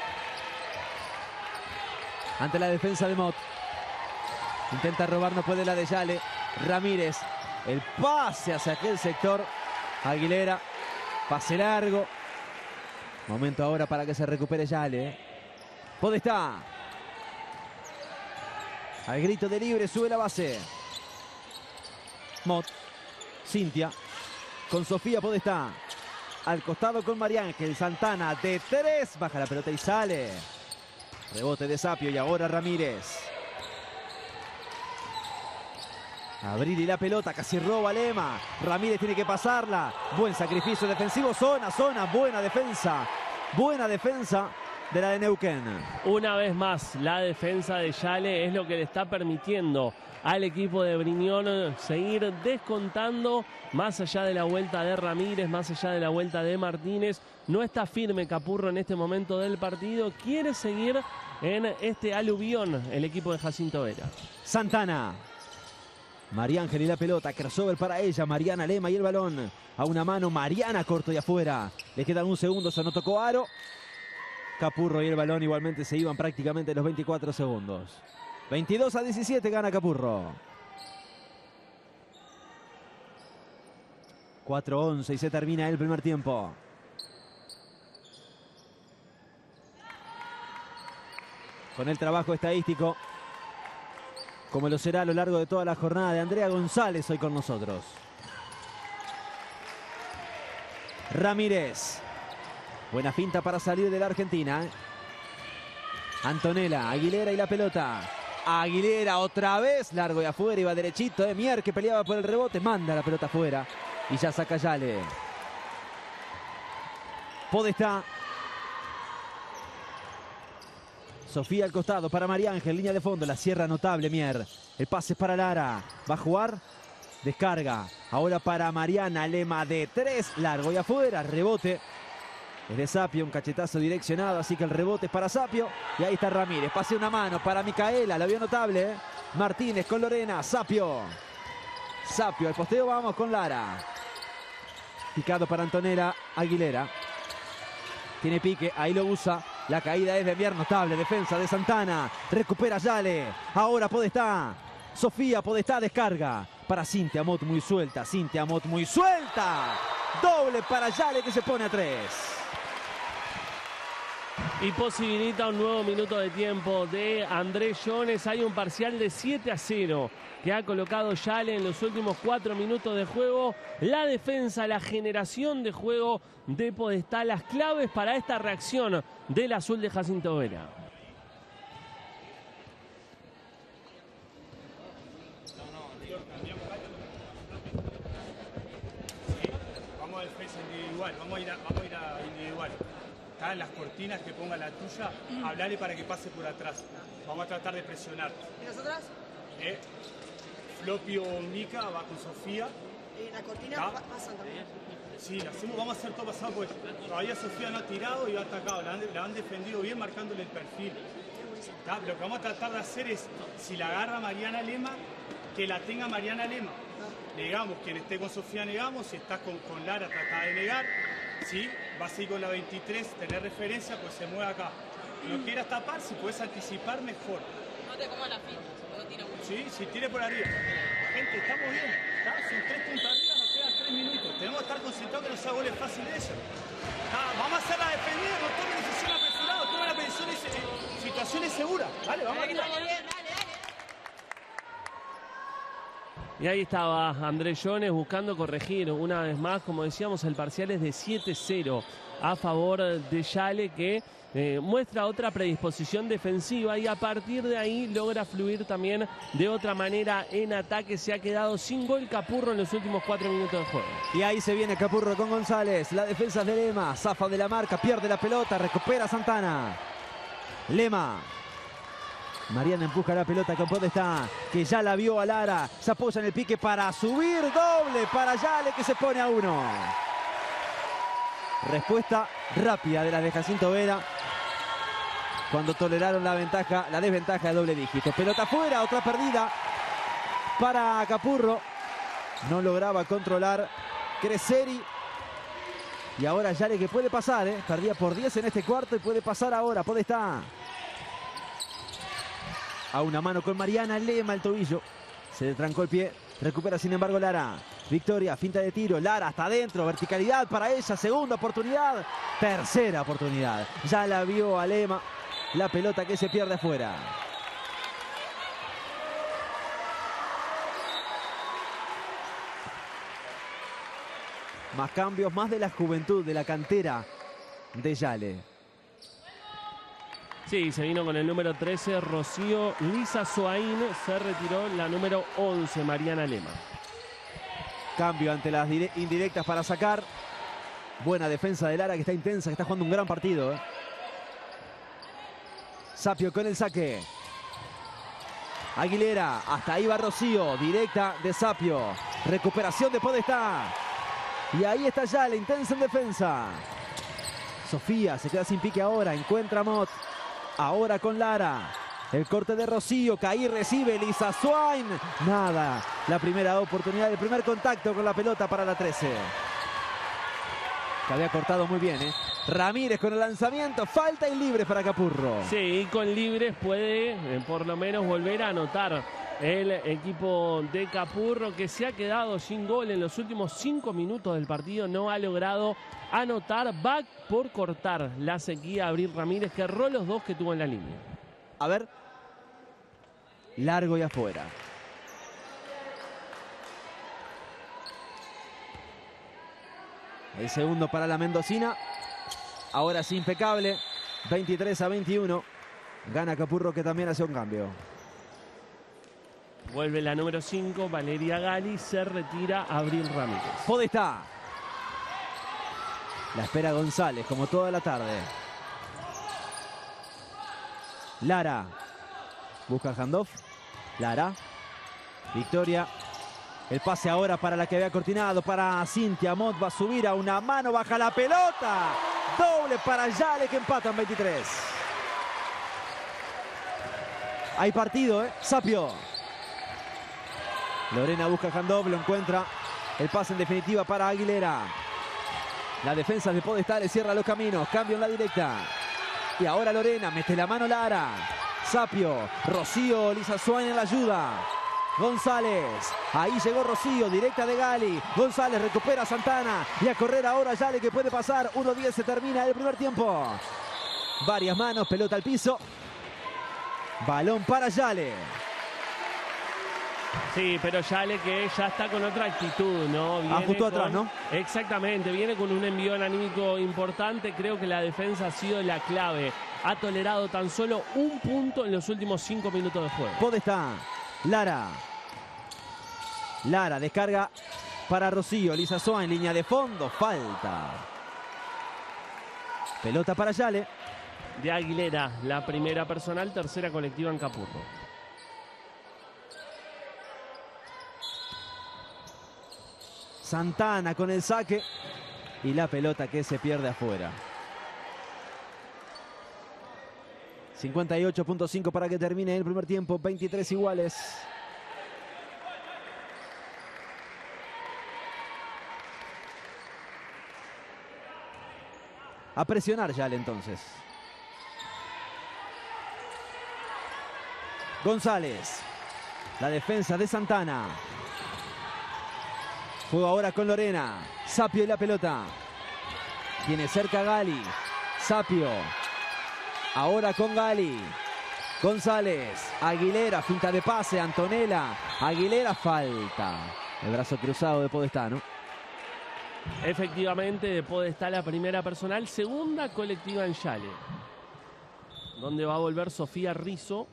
Ante la defensa de Mott. Intenta robar, no puede la de Yale. Ramírez, el pase hacia aquel sector. Aguilera, pase largo. Momento ahora para que se recupere Yale. ¿eh? Podestá. Al grito de libre, sube la base. Mott, Cintia, con Sofía Podestá. Al costado con María Ángel, Santana de tres. Baja la pelota y sale. Rebote de Sapio y ahora Ramírez. Abrir y la pelota, casi roba Lema. Ramírez tiene que pasarla. Buen sacrificio defensivo. Zona, zona, buena defensa. Buena defensa de la de Neuquén. Una vez más, la defensa de Yale es lo que le está permitiendo al equipo de Brignón seguir descontando. Más allá de la vuelta de Ramírez, más allá de la vuelta de Martínez. No está firme Capurro en este momento del partido. Quiere seguir en este aluvión el equipo de Jacinto Vera. Santana. María Ángel y la pelota, crossover para ella, Mariana Lema y el balón. A una mano, Mariana corto y afuera. Le quedan un segundo, se no tocó aro. Capurro y el balón igualmente se iban prácticamente los veinticuatro segundos. veintidós a diecisiete gana Capurro. cuatro once y se termina el primer tiempo. Con el trabajo estadístico, como lo será a lo largo de toda la jornada, de Andrea González hoy con nosotros. Ramírez. Buena finta para salir de la Argentina. Antonella, Aguilera y la pelota. Aguilera otra vez, largo y afuera, iba derechito. Eh. Mier que peleaba por el rebote, manda la pelota afuera. Y ya saca Yale. Podestá. Sofía al costado para María Ángel, línea de fondo, la cierra notable Mier. El pase es para Lara, va a jugar, descarga. Ahora para Mariana Lema de tres, largo y afuera, rebote. Es de Sapio, un cachetazo direccionado, así que el rebote es para Sapio. Y ahí está Ramírez, pase una mano para Micaela, la vio notable. ¿eh? Martínez con Lorena, Sapio. Sapio, al posteo vamos con Lara. Picado para Antonella, Aguilera. Tiene pique, ahí lo usa. La caída es de Mier, notable defensa de Santana. Recupera Yale. Ahora Podestá. Sofía Podestá descarga. Para Cintia Mott muy suelta. Cintia Mott muy suelta. Doble para Yale que se pone a tres. Y posibilita un nuevo minuto de tiempo de Andrés Jones. Hay un parcial de siete a cero que ha colocado Yale en los últimos cuatro minutos de juego. La defensa, la generación de juego de Podestá, las claves para esta reacción del azul de Jacinto Vera. Vamos a defensa individual, vamos a ir a, vamos a, ir a individual. Están las cortinas, que ponga la tuya, hablarle para que pase por atrás. Vamos a tratar de presionar. ¿Y nosotras? ¿Eh? Flopio Mica va con Sofía. Eh, la cortina ¿Ah? pa pasan también. Sí, la hacemos, vamos a hacer todo pasado porque todavía Sofía no ha tirado y ha atacado. La han, la han defendido bien marcándole el perfil. ¿Tá? Lo que vamos a tratar de hacer es, si la agarra Mariana Lema, que la tenga Mariana Lema. Negamos, quien esté con Sofía negamos, si estás con, con Lara trata de negar. ¿Sí? Vas a ir con la veintitrés, tener referencia, pues se mueve acá. No quieras tapar, si puedes anticipar, mejor. No te comas la finta, no tira mucho. Sí, si tire por arriba. Gente, estamos bien. ¿Tá? Son tres puntos arriba, nos quedan tres minutos. Tenemos que estar concentrados que no sea goles fácil de eso. ¿Tá? Vamos a hacerla defendida, no tomen decisión apresurada, tomen las decisiones, eh, situaciones seguras. Vale, vamos a Dale, dale, dale. Y ahí estaba Andrés Jones buscando corregir una vez más. Como decíamos, el parcial es de siete cero a favor de Yale, que eh, muestra otra predisposición defensiva y a partir de ahí logra fluir también de otra manera en ataque. Se ha quedado sin gol Capurro en los últimos cuatro minutos de juego. Y ahí se viene Capurro con González. La defensa de Lema. Zafa de la marca, pierde la pelota, recupera Santana. Lema. Mariana empuja la pelota con Podestá, que ya la vio a Lara. Se apoya en el pique para subir, doble para Yale, que se pone a uno. Respuesta rápida de las de Jacinto Vera cuando toleraron la ventaja, la desventaja de doble dígito. Pelota fuera, otra perdida para Capurro. No lograba controlar Creseri. Y ahora Yale, que puede pasar, ¿eh? Perdía por diez en este cuarto y puede pasar ahora. Podestá. A una mano con Mariana, Lema el tobillo. Se le trancó el pie. Recupera sin embargo Lara. Victoria, finta de tiro. Lara hasta adentro. Verticalidad para ella. Segunda oportunidad. Tercera oportunidad. Ya la vio a Lema. La pelota que se pierde afuera. Más cambios, más de la juventud, de la cantera de Yale. Sí, se vino con el número trece, Rocío Lisa Soaín. Se retiró la número once, Mariana Lema. Cambio ante las indirectas para sacar. Buena defensa de Lara, que está intensa, que está jugando un gran partido. ¿eh? Sapio con el saque. Aguilera, hasta ahí va Rocío. Directa de Sapio. Recuperación de Podestá. Y ahí está Yale, intensa en defensa. Sofía se queda sin pique ahora. Encuentra a Mott. Ahora con Lara. El corte de Rocío. Caí recibe Lisa Swain. Nada. La primera oportunidad, el primer contacto con la pelota para la trece. Que había cortado muy bien, ¿eh? Ramírez con el lanzamiento. Falta y libre para Capurro. Sí, y con libres puede eh, por lo menos volver a anotar el equipo de Capurro, que se ha quedado sin gol en los últimos cinco minutos del partido. No ha logrado anotar. Va por cortar la sequía Abril Ramírez, que erró los dos que tuvo en la línea. A ver. Largo y afuera. El segundo para la mendocina. Ahora sí, impecable. veintitrés a veintiuno. Gana Capurro, que también hace un cambio. Vuelve la número cinco, Valeria Gali. Se retira Abril Ramírez. Podestá. La espera González, como toda la tarde. Lara. Busca el handoff. Lara. Victoria. El pase ahora para la que había cortinado. Para Cintia Mott. Va a subir a una mano. Baja la pelota. Doble para Yale, que empatan veintitrés. Hay partido, ¿eh? Sapio. Lorena busca el handoff. Lo encuentra. El pase en definitiva para Aguilera. La defensa de Podestá le cierra los caminos. Cambio en la directa. Y ahora Lorena. Mete la mano Lara. Sapio. Rocío. Lisa Swain en la ayuda. González. Ahí llegó Rocío. Directa de Gali. González recupera a Santana. Y a correr ahora Yale, que puede pasar. uno diez se termina el primer tiempo. Varias manos. Pelota al piso. Balón para Yale. Sí, pero Yale, que ya está con otra actitud, ¿no? Viene ah, justo con... atrás, ¿no? Exactamente, viene con un envión anímico importante. Creo que la defensa ha sido la clave. Ha tolerado tan solo un punto en los últimos cinco minutos de juego. Podestá. Lara. Lara descarga para Rocío. Lisa Soa en línea de fondo. Falta. Pelota para Yale. De Aguilera, la primera personal, tercera colectiva en Capurro. Santana con el saque. Y la pelota que se pierde afuera. cincuenta y ocho punto cinco para que termine el primer tiempo. veintitrés iguales. A presionar Yale entonces. González. La defensa de Santana. Juega ahora con Lorena. Sapio y la pelota. Tiene cerca a Gali. Sapio. Ahora con Gali. González, Aguilera, finta de pase, Antonella, Aguilera, falta. El brazo cruzado de Podestá, ¿no? Efectivamente, de Podestá la primera personal, segunda colectiva en Yale, donde va a volver Sofía Rizzo.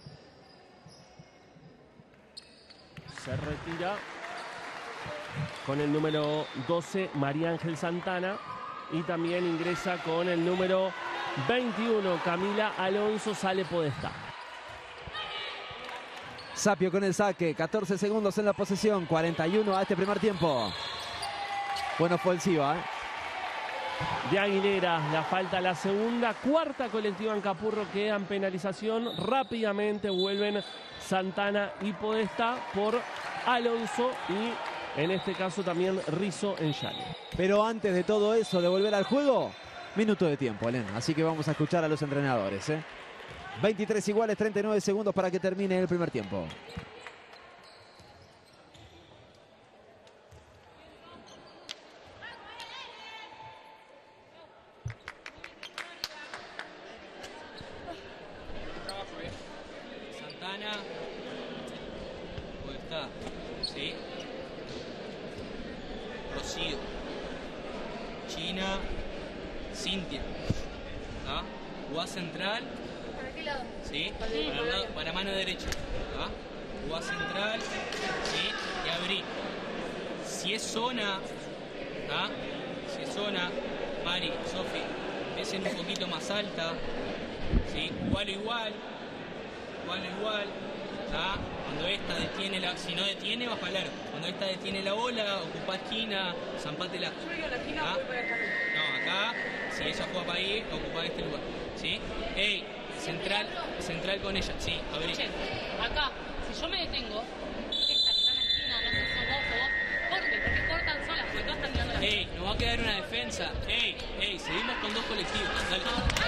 Se retira con el número doce, María Ángel Santana. Y también ingresa con el número veintiuno, Camila Alonso. Sale Podestá. Sapio con el saque, catorce segundos en la posesión, cuarenta y uno a este primer tiempo. Buena ofensiva, ¿eh? De Aguilera, la falta la segunda, cuarta colectiva en Capurro, queda en penalización. Rápidamente vuelven Santana y Podestá por Alonso y en este caso también Rizzo en Yale. Pero antes de todo eso, de volver al juego, minuto de tiempo, Elena. Así que vamos a escuchar a los entrenadores, ¿eh? veintitrés iguales, treinta y nueve segundos para que termine el primer tiempo. Santana, Podestá, sí. Rocío, China, Cintia, ¿ah? Jugás central. ¿Para qué lado? Sí, para, el lado- para mano derecha. ¿Ah? Jugás central, sí, y abrí. Si es zona, ¿ah? Si es zona, Mari, Sofi, empiecen un poquito más alta, sí, igual o igual, igual o igual, ¿ah? Cuando esta detiene la, si no detiene, vas para largo. Cuando esta detiene la bola, ocupá esquina, zampátela. Yo digo la esquina, ¿Ah? voy para acá. No, acá, si ella juega para ahí, ocupá este lugar, ¿sí? Ey, central, central con ella, sí, abrí. Che, acá, si yo me detengo, esta que está en la esquina, no sé si son vos o vos, corte, porque cortan solas, porque todas están mirando la Ey, nos va a quedar una defensa. Ey, ey, seguimos con dos colectivos. Dale.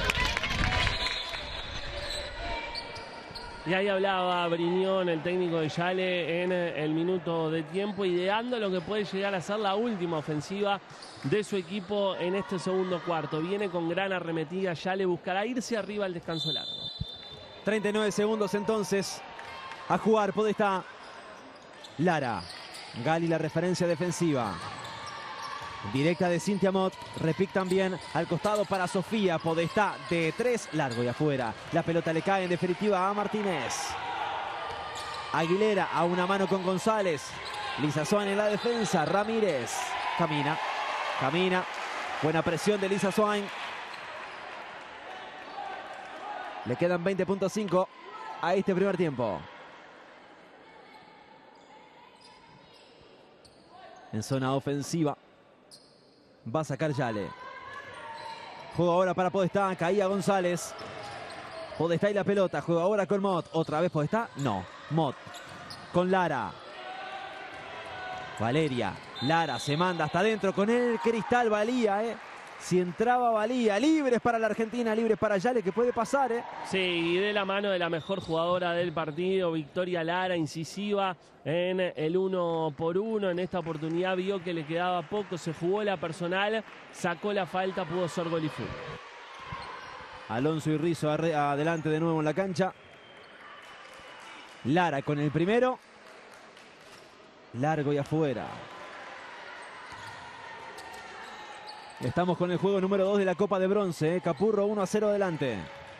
Y ahí hablaba Briñón, el técnico de Yale, en el minuto de tiempo, ideando lo que puede llegar a ser la última ofensiva de su equipo en este segundo cuarto. Viene con gran arremetida, Yale buscará irse arriba al descanso largo. treinta y nueve segundos entonces. A jugar Podestá. Lara. Gali la referencia defensiva. Directa de Cintia Mott. Repic también al costado para Sofía. Podestá de tres. Largo y afuera. La pelota le cae en definitiva a Martínez. Aguilera a una mano con González. Lisa Swan en la defensa. Ramírez. Camina. Camina. Buena presión de Lisa Swan. Le quedan veinte punto cinco a este primer tiempo. En zona ofensiva. Va a sacar Yale. Juega ahora para Podestá. Caía González. Podestá y la pelota. Juega ahora con Mott. ¿Otra vez Podestá? No. Mott. Con Lara. Valeria. Lara se manda hasta adentro con el cristal. Valía, ¿eh? Si entraba, valía. Libres para la Argentina, libres para Yale, que puede pasar, ¿eh? Sí, y de la mano de la mejor jugadora del partido, Victoria Lara, incisiva en el uno por uno. En esta oportunidad vio que le quedaba poco, se jugó la personal, sacó la falta, pudo ser gol y fútbol. Alonso y Rizzo adelante de nuevo en la cancha. Lara con el primero. Largo y afuera. Estamos con el juego número dos de la Copa de Bronce. ¿eh? Capurro uno a cero adelante.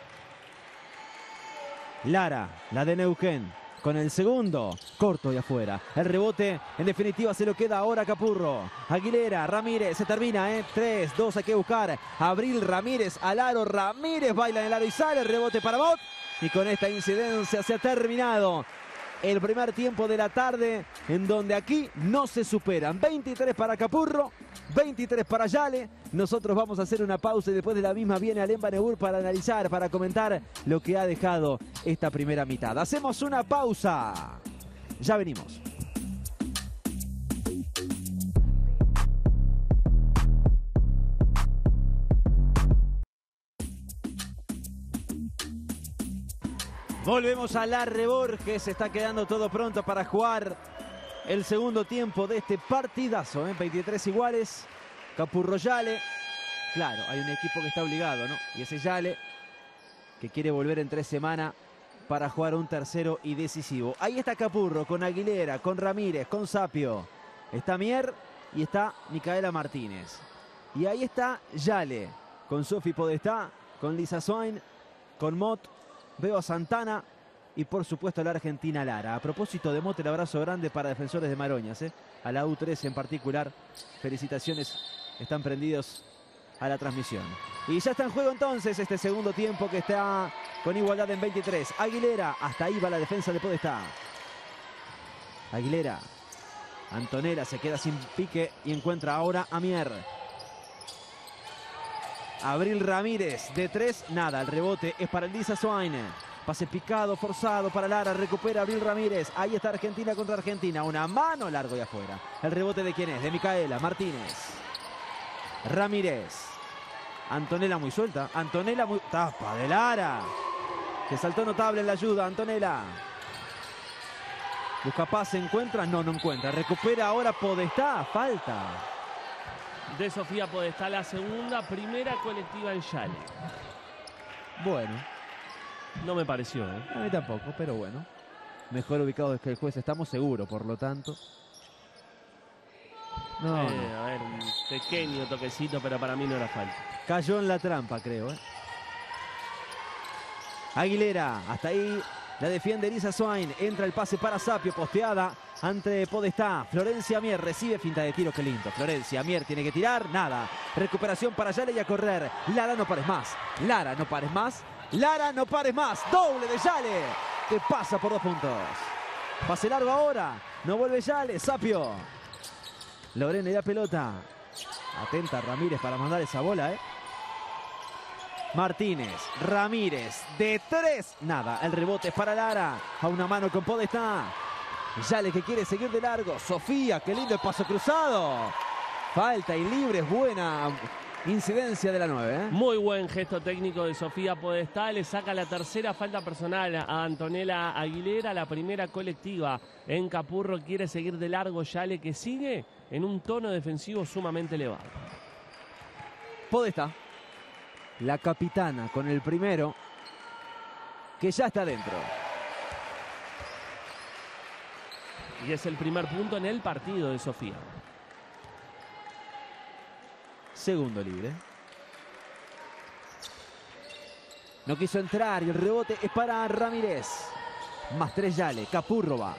Lara, la de Neuquén, con el segundo. Corto y afuera. El rebote, en definitiva, se lo queda ahora Capurro. Aguilera, Ramírez, se termina, ¿eh? tres, dos, hay que buscar. Abril, Ramírez, al aro. Ramírez baila en el aro y sale. El rebote para Mott. Y con esta incidencia se ha terminado el primer tiempo de la tarde, en donde aquí no se superan. veintitrés para Capurro, veintitrés para Yale. Nosotros vamos a hacer una pausa y después de la misma viene Alem Baneur para analizar, para comentar lo que ha dejado esta primera mitad. Hacemos una pausa. Ya venimos. Volvemos a Larre Borges, está quedando todo pronto para jugar el segundo tiempo de este partidazo, ¿eh? veintitrés iguales, Capurro Yale. Claro, hay un equipo que está obligado, ¿no? Y ese Yale, que quiere volver en tres semanas para jugar un tercero y decisivo. Ahí está Capurro con Aguilera, con Ramírez, con Sapio. Está Mier y está Micaela Martínez. Y ahí está Yale, con Sofi Podestá, con Lisa Swain, con Mott. Veo a Santana y por supuesto a la argentina Lara. A propósito de Mott, el abrazo grande para Defensores de Maroñas, ¿eh? A la U trece en particular. Felicitaciones, están prendidos a la transmisión. Y ya está en juego entonces este segundo tiempo que está con igualdad en veintitrés. Aguilera, hasta ahí va la defensa de Podestá. Aguilera. Antonella se queda sin pique y encuentra ahora a Mier. Abril Ramírez de tres, nada, el rebote es para Lisa Swain. Pase picado, forzado para Lara, recupera Abril Ramírez. Ahí está Argentina contra Argentina, una mano largo y afuera. El rebote de quién es, de Micaela Martínez. Ramírez. Antonella muy suelta, Antonella muy... Tapa de Lara. Que saltó notable en la ayuda, Antonella. Busca pase, encuentra, no, no encuentra. Recupera ahora Podestá, falta. De Sofía Podestá la segunda, primera colectiva en Yale. Bueno. No me pareció, ¿eh? A mí tampoco, pero bueno. Mejor ubicados que el juez, estamos seguros, por lo tanto. No, eh, no. A ver, un pequeño toquecito, pero para mí no era falta. Cayó en la trampa, creo, ¿eh? Aguilera, hasta ahí la defiende Lisa Swain. Entra el pase para Sapio, posteada ante Podestá. Florencia Mier recibe finta de tiro, qué lindo. Florencia Mier tiene que tirar, nada. Recuperación para Yale y a correr. Lara, no pares más. Lara, no pares más. Lara, no pares más. Doble de Yale, que pasa por dos puntos. Pase largo ahora. No vuelve Yale. Sapio. Lorena y la pelota. Atenta Ramírez para mandar esa bola, ¿eh? Martínez, Ramírez, de tres, nada, el rebote es para Lara, a una mano con Podestá. Yale que quiere seguir de largo, Sofía, qué lindo el paso cruzado. Falta y libre, es buena incidencia de la nueve, ¿eh? Muy buen gesto técnico de Sofía Podestá, le saca la tercera falta personal a Antonella Aguilera, la primera colectiva en Capurro. Quiere seguir de largo Yale, que sigue en un tono defensivo sumamente elevado. Podestá, la capitana con el primero, que ya está dentro. Y es el primer punto en el partido de Sofía. Segundo libre. No quiso entrar y el rebote es para Ramírez. Más tres Yale, Capurro va.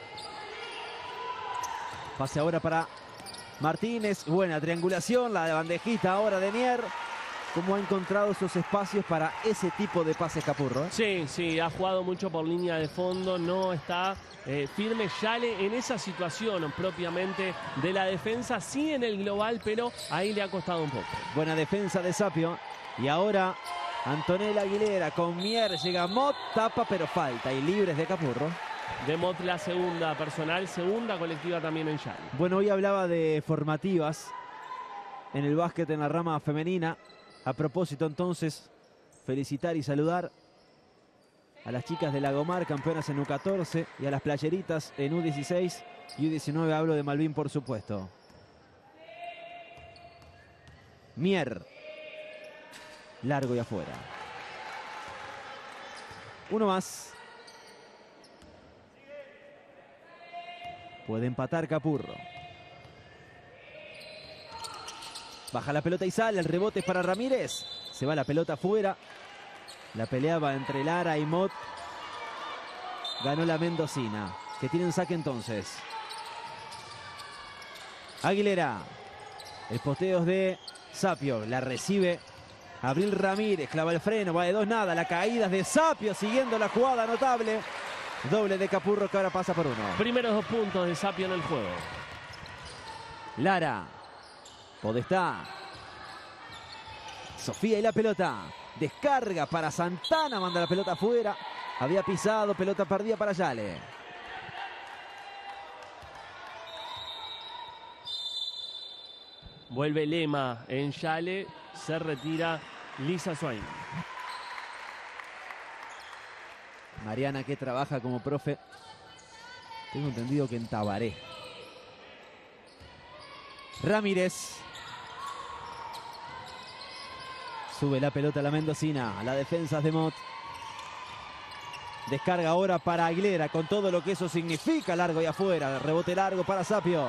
Pase ahora para Martínez. Buena triangulación, la de bandejita ahora de Mier. ¿Cómo ha encontrado esos espacios para ese tipo de pases Capurro? ¿eh? Sí, sí, ha jugado mucho por línea de fondo, no está eh, firme Yale en esa situación propiamente de la defensa, sí en el global, pero ahí le ha costado un poco. Buena defensa de Sapio. Y ahora Antonella Aguilera con Mier, llega Mott, tapa pero falta. Y libres de Capurro. De Mott la segunda personal, segunda colectiva también en Yale. Bueno, hoy hablaba de formativas en el básquet en la rama femenina. A propósito, entonces, felicitar y saludar a las chicas de Lagomar, campeonas en U catorce, y a las playeritas en U dieciséis y U diecinueve. Hablo de Malvin, por supuesto. Mier. Largo y afuera. Uno más. Puede empatar Capurro. Baja la pelota y sale, el rebote es para Ramírez. Se va la pelota afuera. La peleaba entre Lara y Mott. Ganó la mendocina, que tiene un saque entonces. Aguilera. El posteo es de Sapio, la recibe Abril Ramírez, clava el freno, va de dos nada. La caída es de Sapio, siguiendo la jugada notable. Doble de Capurro que ahora pasa por uno. Primeros dos puntos de Sapio en el juego. Lara. Podestá. Sofía y la pelota. Descarga para Santana. Manda la pelota afuera. Había pisado. Pelota perdida para Yale. Vuelve Lema en Yale. Se retira Lisa Swain. Mariana, que trabaja como profe. Tengo entendido que en Tabaré. Ramírez. Sube la pelota a la mendocina. A la defensa de Mott. Descarga ahora para Aguilera, con todo lo que eso significa, largo y afuera. Rebote largo para Sapio.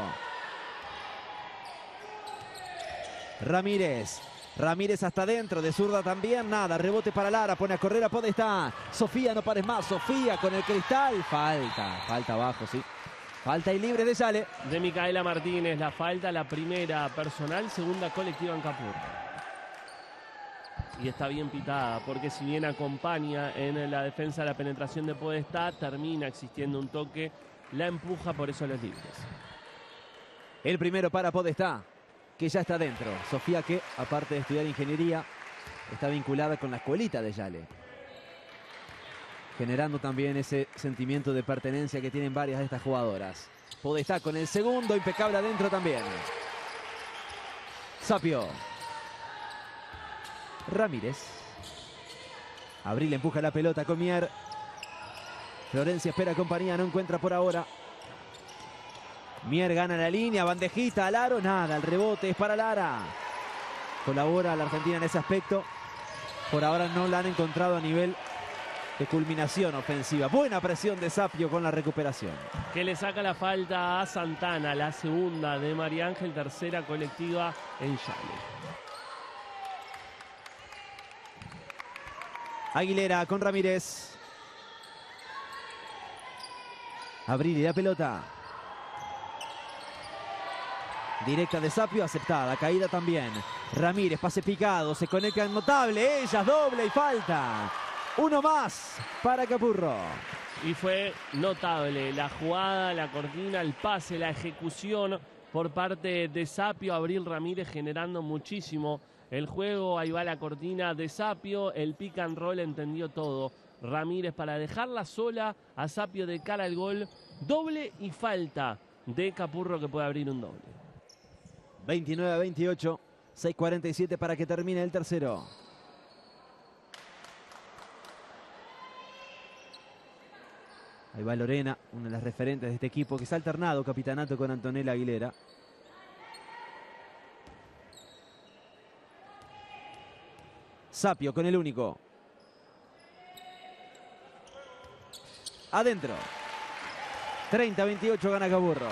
Ramírez. Ramírez hasta adentro, de zurda también, nada. Rebote para Lara, pone a correr a Podestá. Sofía, no pares más. Sofía con el cristal. Falta, falta abajo, sí. Falta y libre de Yale. De Micaela Martínez, la falta, la primera personal, segunda colectiva en Capurro. Y está bien pitada, porque si bien acompaña en la defensa la penetración de Podestá, termina existiendo un toque, la empuja, por eso los libres. El primero para Podestá, que ya está dentro. Sofía, que aparte de estudiar ingeniería, está vinculada con la escuelita de Yale, generando también ese sentimiento de pertenencia que tienen varias de estas jugadoras. Podestá con el segundo, impecable adentro también. Sapio. Ramírez. Abril empuja la pelota con Mier. Florencia espera compañía, no encuentra por ahora. Mier gana la línea, bandejita al aro, nada, el rebote es para Lara. Colabora la Argentina en ese aspecto. Por ahora no la han encontrado a nivel de culminación ofensiva. Buena presión de Sapio con la recuperación. Que le saca la falta a Santana, la segunda de María Ángel, tercera colectiva en Yale. Aguilera con Ramírez. Abril y la pelota. Directa de Sapio, aceptada. Caída también. Ramírez, pase picado. Se conectan notable. Ellas, doble y falta. Uno más para Capurro. Y fue notable la jugada, la cortina, el pase, la ejecución por parte de Sapio. Abril Ramírez generando muchísimo el juego. Ahí va la cortina de Sapio. El pick and roll entendió todo. Ramírez para dejarla sola a Sapio de cara al gol. Doble y falta de Capurro, que puede abrir un doble. veintinueve a veintiocho. seis cuarenta y siete para que termine el tercero. Ahí va Lorena, una de las referentes de este equipo, que se ha alternado capitanato con Antonella Aguilera. Sapio con el único. Adentro. treinta a veintiocho gana Capurro.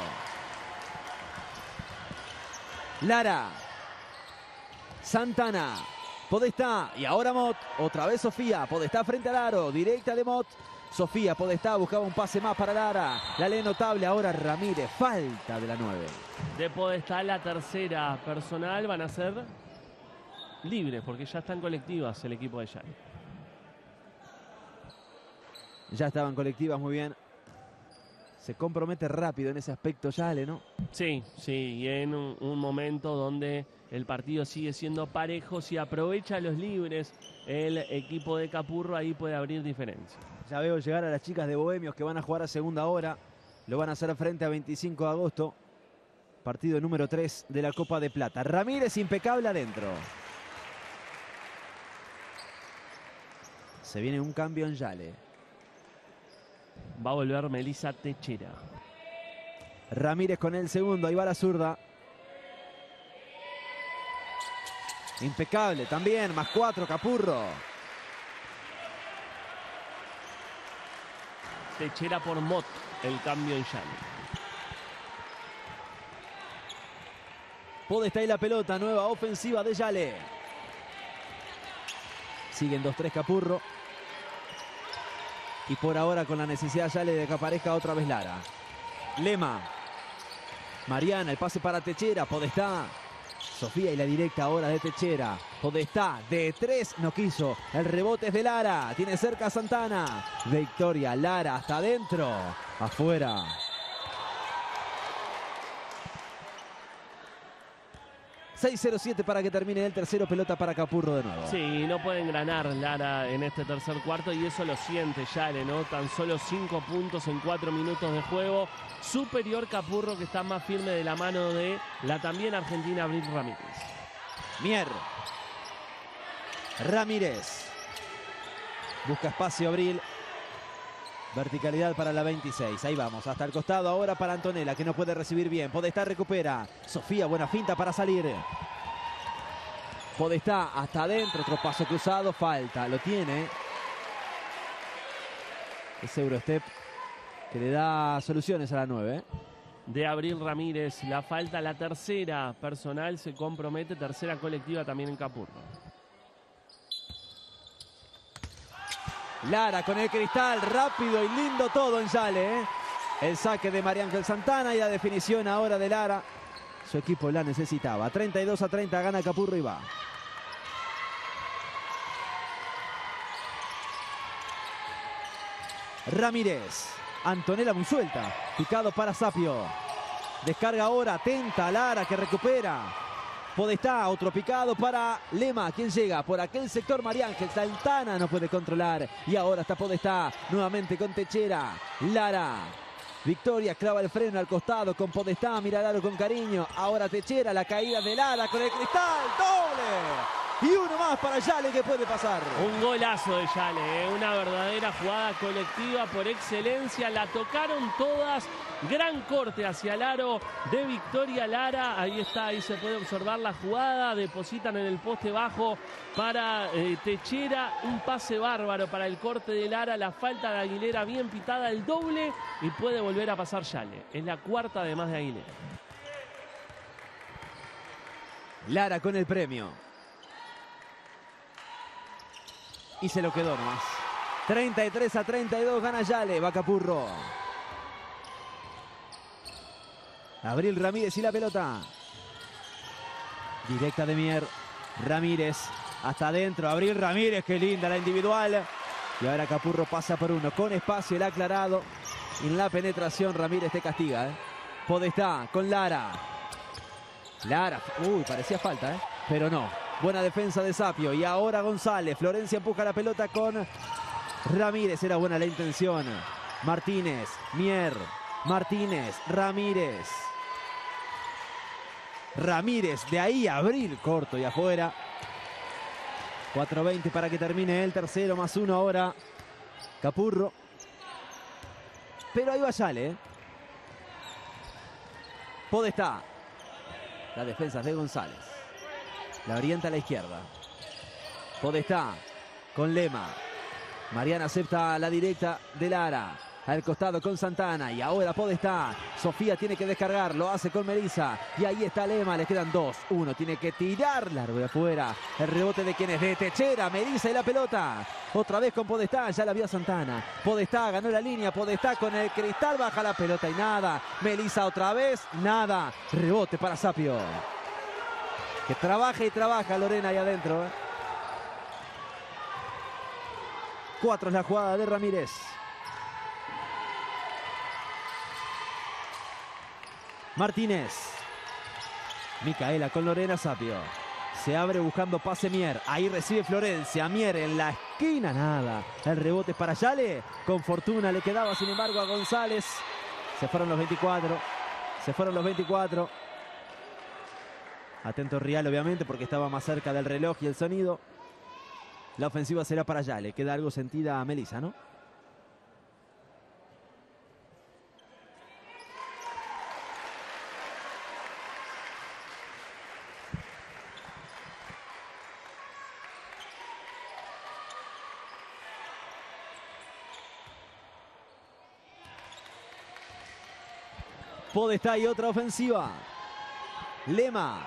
Lara. Santana. Podestá. Y ahora Mott. Otra vez Sofía. Podestá frente al aro. Directa de Mott. Sofía Podestá buscaba un pase más para Lara. La lee notable ahora Ramírez. Falta de la nueve. De Podestá la tercera personal. Van a ser libres porque ya están colectivas el equipo de Yale. Ya estaban colectivas, muy bien. Se compromete rápido en ese aspecto Yale, ¿no? Sí, sí, y en un, un momento donde el partido sigue siendo parejo, si aprovecha los libres el equipo de Capurro, ahí puede abrir diferencia. Ya veo llegar a las chicas de Bohemios que van a jugar a segunda hora. Lo van a hacer frente a veinticinco de agosto. Partido número tres de la Copa de Plata. Ramírez impecable adentro. Se viene un cambio en Yale. Va a volver Melissa Techera. Ramírez con el segundo, ahí va la zurda. Impecable también, más cuatro Capurro. Techera por Mott, el cambio en Yale. Podestá ahí la pelota, nueva ofensiva de Yale. Siguen dos tres Capurro. Y por ahora con la necesidad Yale de que aparezca otra vez Lara. Lema. Mariana, el pase para Techera. Podestá. Sofía y la directa ahora de Techera. Podestá de tres, no quiso. El rebote es de Lara. Tiene cerca a Santana. Victoria, Lara hasta adentro. Afuera. seis cero siete para que termine el tercero. Pelota para Capurro de nuevo. Sí, no puede engranar Lara en este tercer cuarto y eso lo siente Yale, ¿no? Tan solo cinco puntos en cuatro minutos de juego. Superior Capurro, que está más firme de la mano de la también argentina Abril Ramírez. Mier. Ramírez. Busca espacio Abril. Verticalidad para la veintiséis. Ahí vamos, hasta el costado ahora para Antonella, que no puede recibir bien. Podestá recupera. Sofía, buena finta para salir. Podestá hasta adentro. Otro paso cruzado. Falta. Lo tiene. Ese Eurostep que le da soluciones a la nueve. ¿eh? De Abril Ramírez, la falta, la tercera personal se compromete, tercera colectiva también en Capurro. Lara con el cristal, rápido y lindo todo en Yale. ¿eh? El saque de María Ángel Santana y la definición ahora de Lara. Su equipo la necesitaba. treinta y dos a treinta gana Capurro y va. Ramírez. Antonella muy suelta. Picado para Sapio. Descarga ahora. Atenta Lara que recupera. Podestá. Otro picado para Lema. ¿Quién llega? Por aquel sector María Ángel Santana no puede controlar. Y ahora está Podestá. Nuevamente con Techera. Lara. Victoria clava el freno al costado con Podestá. Mira Lara con cariño. Ahora Techera. La caída de Lara con el cristal. ¡Doble! Y uno más para Yale que puede pasar. Un golazo de Yale, ¿eh? Una verdadera jugada colectiva por excelencia. La tocaron todas. Gran corte hacia el aro de Victoria Lara. Ahí está, ahí se puede observar la jugada. Depositan en el poste bajo para eh, Techera. Un pase bárbaro para el corte de Lara. La falta de Aguilera bien pitada, el doble. Y puede volver a pasar Yale. Es la cuarta además de Aguilera. Lara con el premio. Y se lo quedó nomás. treinta y tres a treinta y dos gana Yale. Va Capurro. Abril Ramírez y la pelota. Directa de Mier. Ramírez hasta adentro. Abril Ramírez, qué linda la individual. Y ahora Capurro pasa por uno. Con espacio el aclarado. Y en la penetración Ramírez te castiga. ¿eh? Podestá con Lara. Lara. Uy, parecía falta, ¿eh? Pero no. Buena defensa de Sapio. Y ahora González. Florencia empuja la pelota con Ramírez. Era buena la intención. Martínez. Mier. Martínez. Ramírez. Ramírez. De ahí Abril. Corto y afuera. cuatro veinte para que termine el tercero. Más uno ahora. Capurro. Pero ahí va Yale. ¿eh? Podestá. La defensa de González. La orienta a la izquierda. Podestá con Lema. Mariana acepta la directa de Lara. Al costado con Santana. Y ahora Podestá. Sofía tiene que descargar. Lo hace con Melissa. Y ahí está Lema. Le quedan dos. Uno tiene que tirar. Largo de afuera. El rebote de quien es de Techera. Melissa y la pelota. Otra vez con Podestá. Ya la vio Santana. Podestá ganó la línea. Podestá con el cristal. Baja la pelota y nada. Melissa otra vez. Nada. Rebote para Sapio. Que trabaja y trabaja Lorena ahí adentro. ¿eh? Cuatro es la jugada de Ramírez. Martínez. Micaela con Lorena. Sapio. Se abre buscando pase Mier. Ahí recibe Florencia. Mier en la esquina. Nada. El rebote es para Yale. Con fortuna le quedaba sin embargo a González. Se fueron los veinticuatro. Se fueron los veinticuatro. Atento Rial obviamente porque estaba más cerca del reloj y el sonido. La ofensiva será para Yale. Queda algo sentida a Melissa, ¿no? Podestá y otra ofensiva. Lema.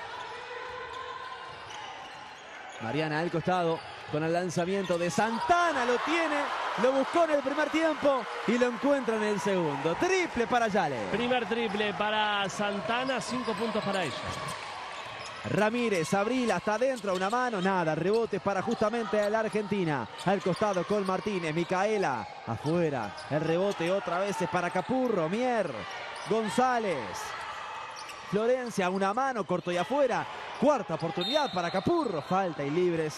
Mariana al costado con el lanzamiento de Santana. Lo tiene, lo buscó en el primer tiempo y lo encuentra en el segundo. Triple para Yale. Primer triple para Santana, cinco puntos para ella. Ramírez, Abril hasta adentro, una mano, nada. Rebotes para justamente la Argentina. Al costado con Martínez, Micaela. Afuera, el rebote otra vez es para Capurro, Mier, González. Florencia, una mano, corto y afuera. Cuarta oportunidad para Capurro. Falta y libres.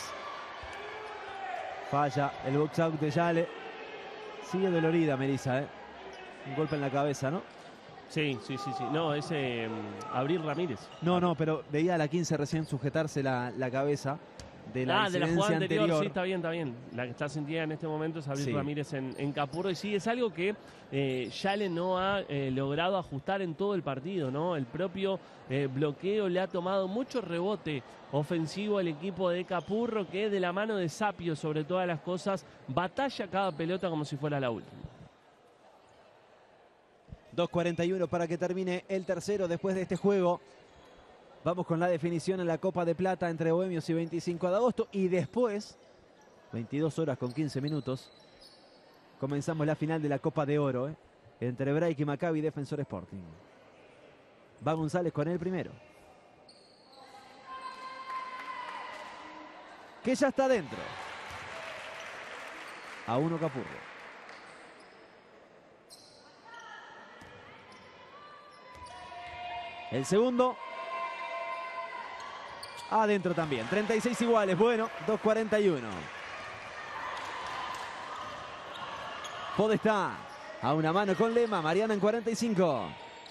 Falla el box out de Yale. Sigue dolorida Melissa, ¿eh? Un golpe en la cabeza, ¿no? Sí, sí, sí, sí. No, es eh, Abril Ramírez. No, no, pero veía a la quince recién sujetarse la, la cabeza. de la, ah, de la jugada anterior. anterior. Sí, está bien, está bien. La que está sentida en este momento es Abril Sí. Ramírez en, en Capurro. Y sí, es algo que eh, Yale no ha eh, logrado ajustar en todo el partido, ¿no? El propio eh, bloqueo le ha tomado mucho rebote ofensivo al equipo de Capurro, que de la mano de Sapio, sobre todas las cosas, batalla cada pelota como si fuera la última. dos cuarenta y uno para que termine el tercero después de este juego. Vamos con la definición en la Copa de Plata entre Bohemios y veinticinco de agosto. Y después, veintidós horas con quince minutos, comenzamos la final de la Copa de Oro, ¿eh? entre Break y Maccabi Defensor Sporting. Va González con el primero. Que ya está dentro. A uno Capurro. El segundo. Adentro también. treinta y seis iguales. Bueno, dos cuarenta y uno. Podestá. A una mano con Lema. Mariana en cuarenta y cinco.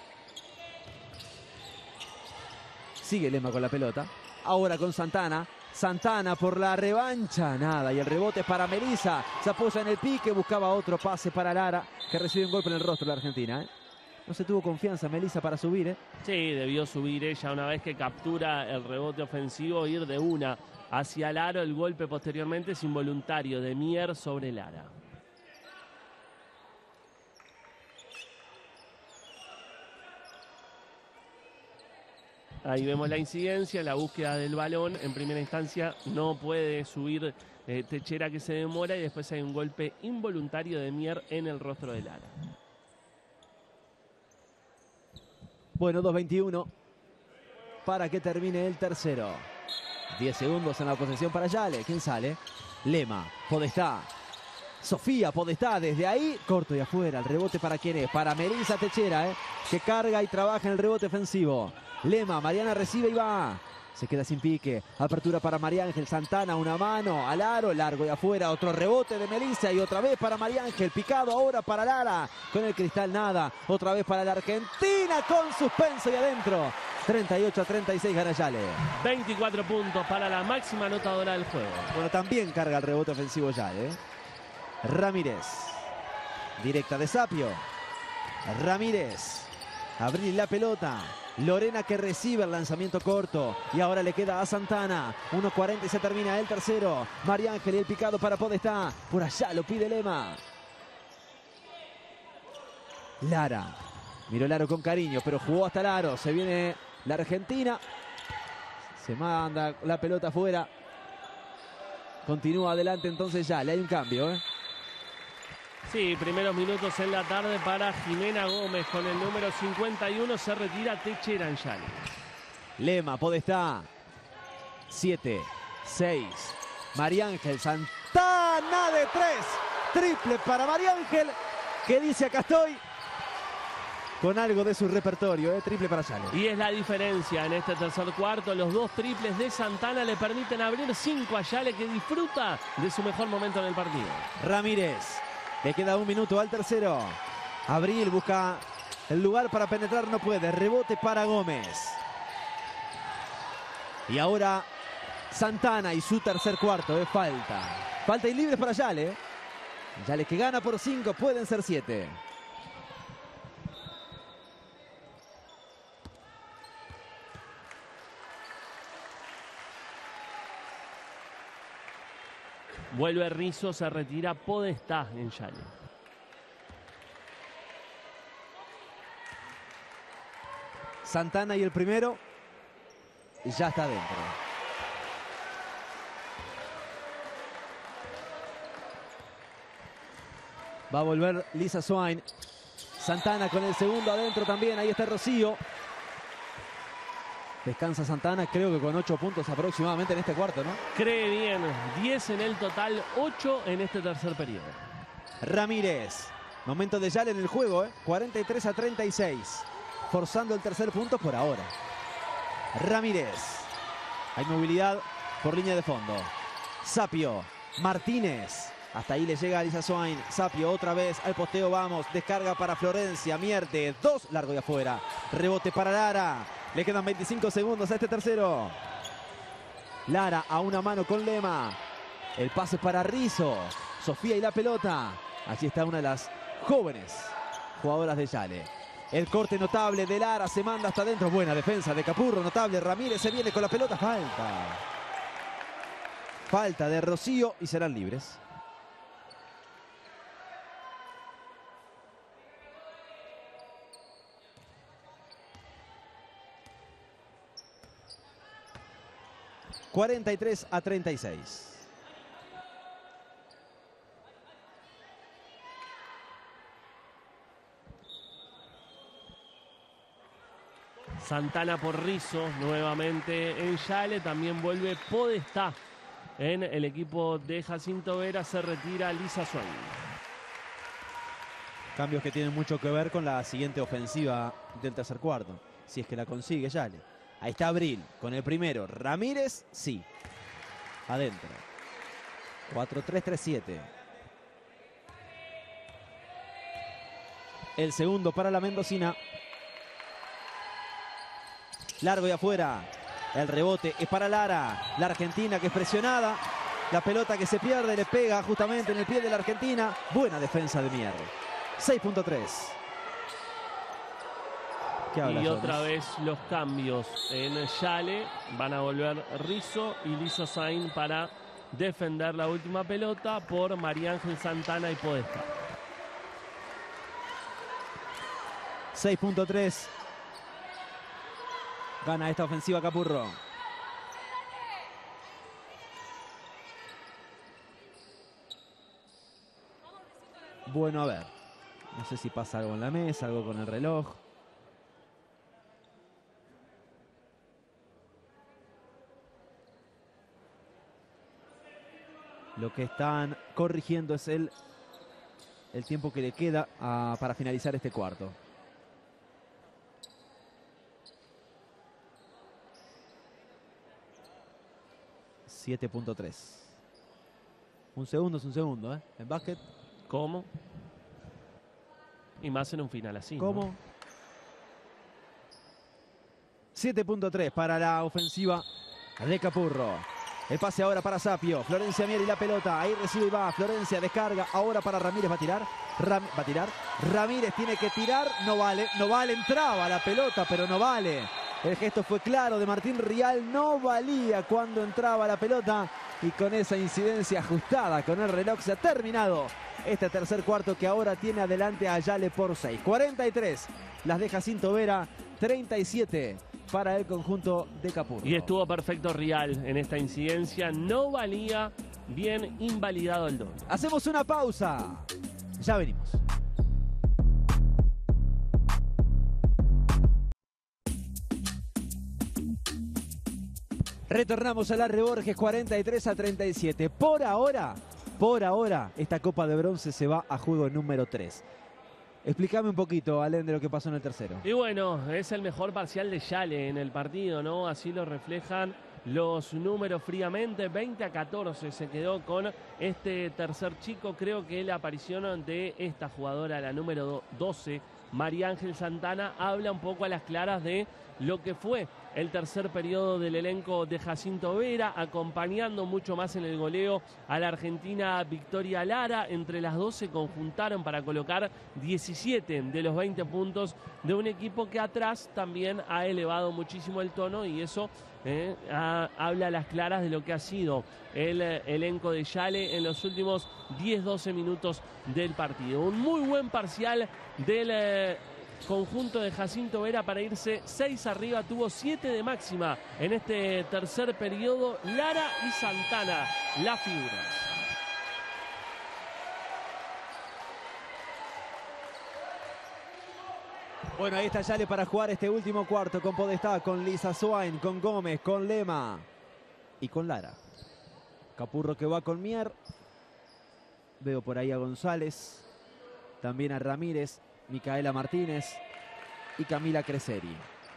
Sigue Lema con la pelota. Ahora con Santana. Santana por la revancha. Nada. Y el rebote es para Melissa. Se apoya en el pique. Buscaba otro pase para Lara, que recibe un golpe en el rostro de la Argentina, ¿eh? No se tuvo confianza Melissa para subir, ¿eh? Sí, debió subir ella una vez que captura el rebote ofensivo, ir de una hacia el aro. El golpe posteriormente es involuntario de Mier sobre Lara. Ahí vemos la incidencia, la búsqueda del balón. En primera instancia no puede subir eh, Techera, que se demora, y después hay un golpe involuntario de Mier en el rostro de Lara. Bueno, dos veintiuno para que termine el tercero. diez segundos en la posesión para Yale. ¿Quién sale? Lema, Podestá. Sofía Podestá desde ahí, corto y afuera. El rebote para quién es, para Melissa Techera, ¿eh? que carga y trabaja en el rebote ofensivo. Lema, Mariana recibe y va. Se queda sin pique. Apertura para María Ángel. Santana, una mano al aro, largo y afuera. Otro rebote de Melissa y otra vez para María Ángel. Picado ahora para Lara. Con el cristal nada. Otra vez para la Argentina con suspenso y adentro. treinta y ocho a treinta y seis gana Yale. veinticuatro puntos para la máxima anotadora del juego. Bueno, también carga el rebote ofensivo Yale. ¿eh? Ramírez. Directa de Sapio. Ramírez. Abrir la pelota. Lorena que recibe el lanzamiento corto. Y ahora le queda a Santana. uno cuarenta y se termina el tercero. María Ángel y el picado para Podestá. Por allá lo pide Lema. Lara. Miró el aro con cariño, pero jugó hasta el aro. Se viene la Argentina. Se manda la pelota afuera. Continúa adelante entonces ya. Le hay un cambio, ¿eh? Sí, primeros minutos en la tarde para Jimena Gómez. Con el número cincuenta y uno se retira Techera en Yale. Lema, Podestá. siete, seis. María Ángel, Santana de tres. Triple para María Ángel, que dice acá estoy. Con algo de su repertorio, ¿eh? Triple para Yale. Y es la diferencia en este tercer cuarto. Los dos triples de Santana le permiten abrir cinco a Yale, que disfruta de su mejor momento en el partido. Ramírez. Le queda un minuto al tercero. Abril busca el lugar para penetrar, no puede. Rebote para Gómez. Y ahora Santana y su tercer cuarto de falta. Falta y libres para Yale. Yale que gana por cinco, pueden ser siete. Vuelve Rizzo, se retira Podestá en Yale. Santana y el primero. Y ya está dentro. Va a volver Lisa Swain. Santana con el segundo adentro también. Ahí está Rocío. Descansa Santana, creo que con ocho puntos aproximadamente en este cuarto, ¿no? Cree bien, diez en el total, ocho en este tercer periodo. Ramírez, momento de Yale en el juego, ¿eh? cuarenta y tres a treinta y seis, forzando el tercer punto por ahora. Ramírez, hay movilidad por línea de fondo. Sapio, Martínez, hasta ahí le llega a Lisa Swain. Sapio otra vez al posteo, vamos, descarga para Florencia, Mierte, dos, largo y afuera. Rebote para Lara. Le quedan veinticinco segundos a este tercero. Lara a una mano con Lema. El pase para Rizzo. Sofía y la pelota. Allí está una de las jóvenes jugadoras de Yale. El corte notable de Lara, se manda hasta adentro. Buena defensa de Capurro, notable. Ramírez se viene con la pelota. Falta. Falta de Rocío y serán libres. cuarenta y tres a treinta y seis. Santana por Rizzo nuevamente en Yale. También vuelve Podestá en el equipo de Jacinto Vera. Se retira Lisa Swain. Cambios que tienen mucho que ver con la siguiente ofensiva del tercer cuarto. Si es que la consigue Yale. Ahí está Abril con el primero. Ramírez, sí. Adentro. cuatro tres tres siete. El segundo para la mendocina. Largo y afuera. El rebote es para Lara. La argentina que es presionada. La pelota que se pierde le pega justamente en el pie de la argentina. Buena defensa de Mier. seis punto tres. Y otra vez los cambios en Yale. Van a volver Rizzo y Lisa Swain para defender la última pelota por María Ángel Santana y Podestá. seis punto tres. Gana esta ofensiva Capurro. Bueno, a ver. No sé si pasa algo en la mesa, algo con el reloj. Lo que están corrigiendo es el, el tiempo que le queda a, para finalizar este cuarto. siete punto tres. Un segundo es un segundo, ¿eh? En básquet. ¿Cómo? Y más en un final así. ¿Cómo? ¿no? siete punto tres para la ofensiva de Capurro. El pase ahora para Sapio. Florencia Mier y la pelota. Ahí recibe y va. Florencia descarga. Ahora para Ramírez. Va a tirar. Ram va a tirar. Ramírez tiene que tirar. No vale. No vale. Entraba la pelota, pero no vale. El gesto fue claro de Martín Rial. No valía cuando entraba la pelota. Y con esa incidencia ajustada con el reloj se ha terminado este tercer cuarto que ahora tiene adelante a Yale por seis. cuarenta y tres las de Jacinto Vera. treinta y siete para el conjunto de Capurro. Y estuvo perfecto Rial en esta incidencia. No valía, bien invalidado el doble. Hacemos una pausa. Ya venimos. Retornamos a Larre Borges, cuarenta y tres a treinta y siete. Por ahora, por ahora, esta Copa de Bronce se va a juego número tres. Explícame un poquito, Alén, de lo que pasó en el tercero. Y bueno, es el mejor parcial de Yale en el partido, ¿no? Así lo reflejan los números fríamente. veinte a catorce se quedó con este tercer chico. Creo que la aparición de esta jugadora, la número doce, María Ángel Santana, habla un poco a las claras de lo que fue el tercer periodo del elenco de Jacinto Vera, acompañando mucho más en el goleo a la argentina Victoria Lara. Entre las dos se conjuntaron para colocar diecisiete de los veinte puntos de un equipo que atrás también ha elevado muchísimo el tono, y eso eh, ha, habla a las claras de lo que ha sido el eh, elenco de Yale en los últimos diez doce minutos del partido. Un muy buen parcial del eh, conjunto de Jacinto Vera para irse seis arriba. Tuvo siete de máxima en este tercer periodo. Lara y Santana, las figuras. Bueno, ahí está Yale para jugar este último cuarto con Podestá, con Lisa Swain, con Gómez, con Lema y con Lara. Capurro que va con Mier. Veo por ahí a González, también a Ramírez, Micaela Martínez y Camila Creseri.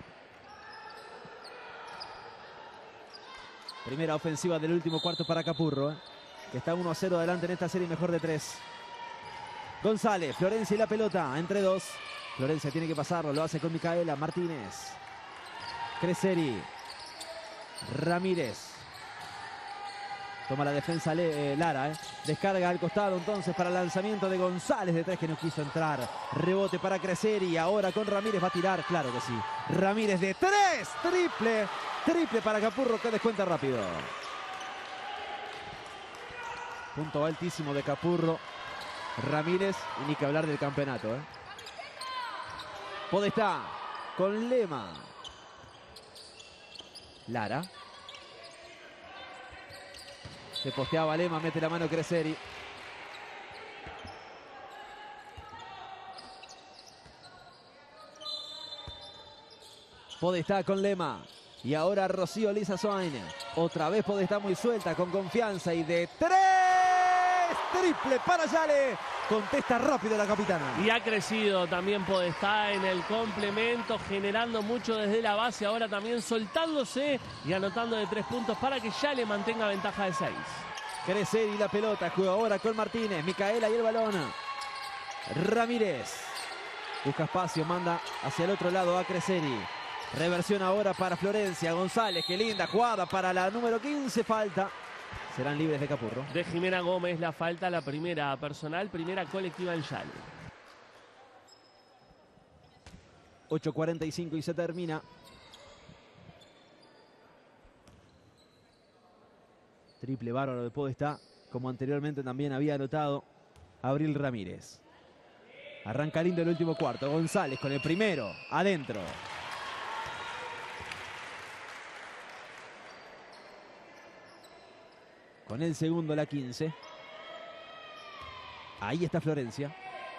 Primera ofensiva del último cuarto para Capurro, ¿eh? que está uno a cero adelante en esta serie, mejor de tres. González, Florencia y la pelota, entre dos. Florencia tiene que pasarlo, lo hace con Micaela Martínez. Creseri. Ramírez. Toma la defensa Le, eh, Lara. Eh. Descarga al costado entonces para el lanzamiento de González de tres que no quiso entrar. Rebote para crecer y ahora con Ramírez va a tirar. Claro que sí. Ramírez de tres. Triple. Triple para Capurro que descuenta rápido. Punto altísimo de Capurro. Ramírez y ni que hablar del campeonato. ¿eh? Podestá con Lema. Lara. Se posteaba Lema, mete la mano Creseri. Podestá con Lema. Y ahora Rocío Lisa Swain. Otra vez Podestá muy suelta, con confianza y de tres. Triple para Yale. Contesta rápido la capitana. Y ha crecido también Podestá en el complemento, generando mucho desde la base. Ahora también soltándose y anotando de tres puntos para que Yale mantenga ventaja de seis. Creseri la pelota. Juega ahora con Martínez. Micaela y el balón. Ramírez. Busca espacio. Manda hacia el otro lado a Creseri. Reversión ahora para Florencia González. Qué linda jugada para la número quince. Falta. Serán libres de Capurro. De Jimena Gómez la falta, la primera personal, primera colectiva en Yale. ocho cuarenta y cinco y se termina. Triple bárbaro de Podestá, como anteriormente también había anotado Abril Ramírez. Arranca lindo el último cuarto. González con el primero, adentro. Con el segundo la quince. Ahí está Florencia.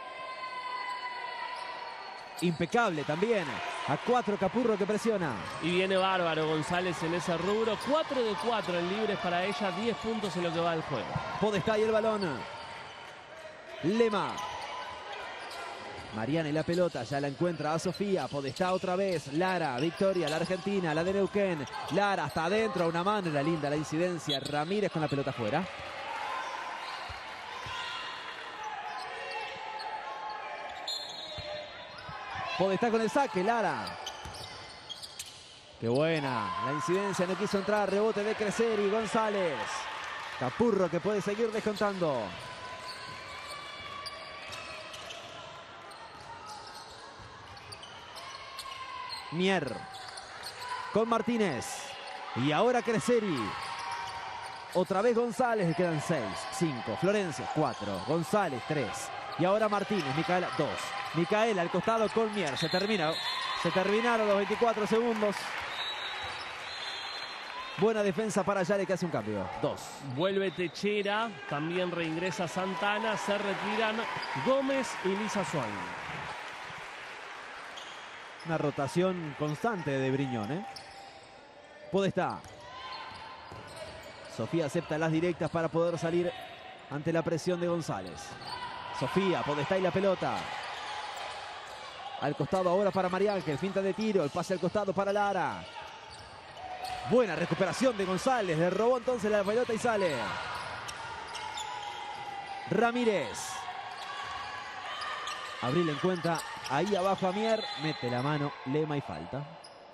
Impecable también. A cuatro Capurro que presiona. Y viene bárbaro González en ese rubro. cuatro de cuatro en libres para ella. diez puntos en lo que va del juego. Podestá y el balón. Lema. Mariana y la pelota, ya la encuentra a Sofía. Podestá otra vez. Lara, Victoria, la argentina, la de Neuquén. Lara hasta adentro, una mano, era linda la incidencia. Ramírez con la pelota afuera. Podestá con el saque, Lara. Qué buena, la incidencia, no quiso entrar. Rebote de Creseri, González. Capurro que puede seguir descontando. Mier con Martínez y ahora Creseri, otra vez González, quedan seis, cinco, Florencia cuatro, González tres y ahora Martínez, Micaela dos, Micaela al costado con Mier, se termina, se terminaron los veinticuatro segundos. Buena defensa para Yale que hace un cambio, dos. Vuelve Techera, también reingresa Santana, se retiran Gómez y Lisa Swain. Una rotación constante de Briñón, ¿eh? Podestá. Sofía acepta las directas para poder salir ante la presión de González. Sofía, Podestá y la pelota. Al costado ahora para María Ángel, finta de tiro, el pase al costado para Lara. Buena recuperación de González, le robó entonces la pelota y sale. Ramírez. Abril encuentra ahí abajo a Mier, mete la mano, Lema y falta.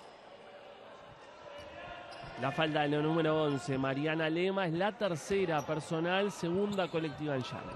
La falta de la número once, Mariana Lema, es la tercera personal, segunda colectiva en Yale.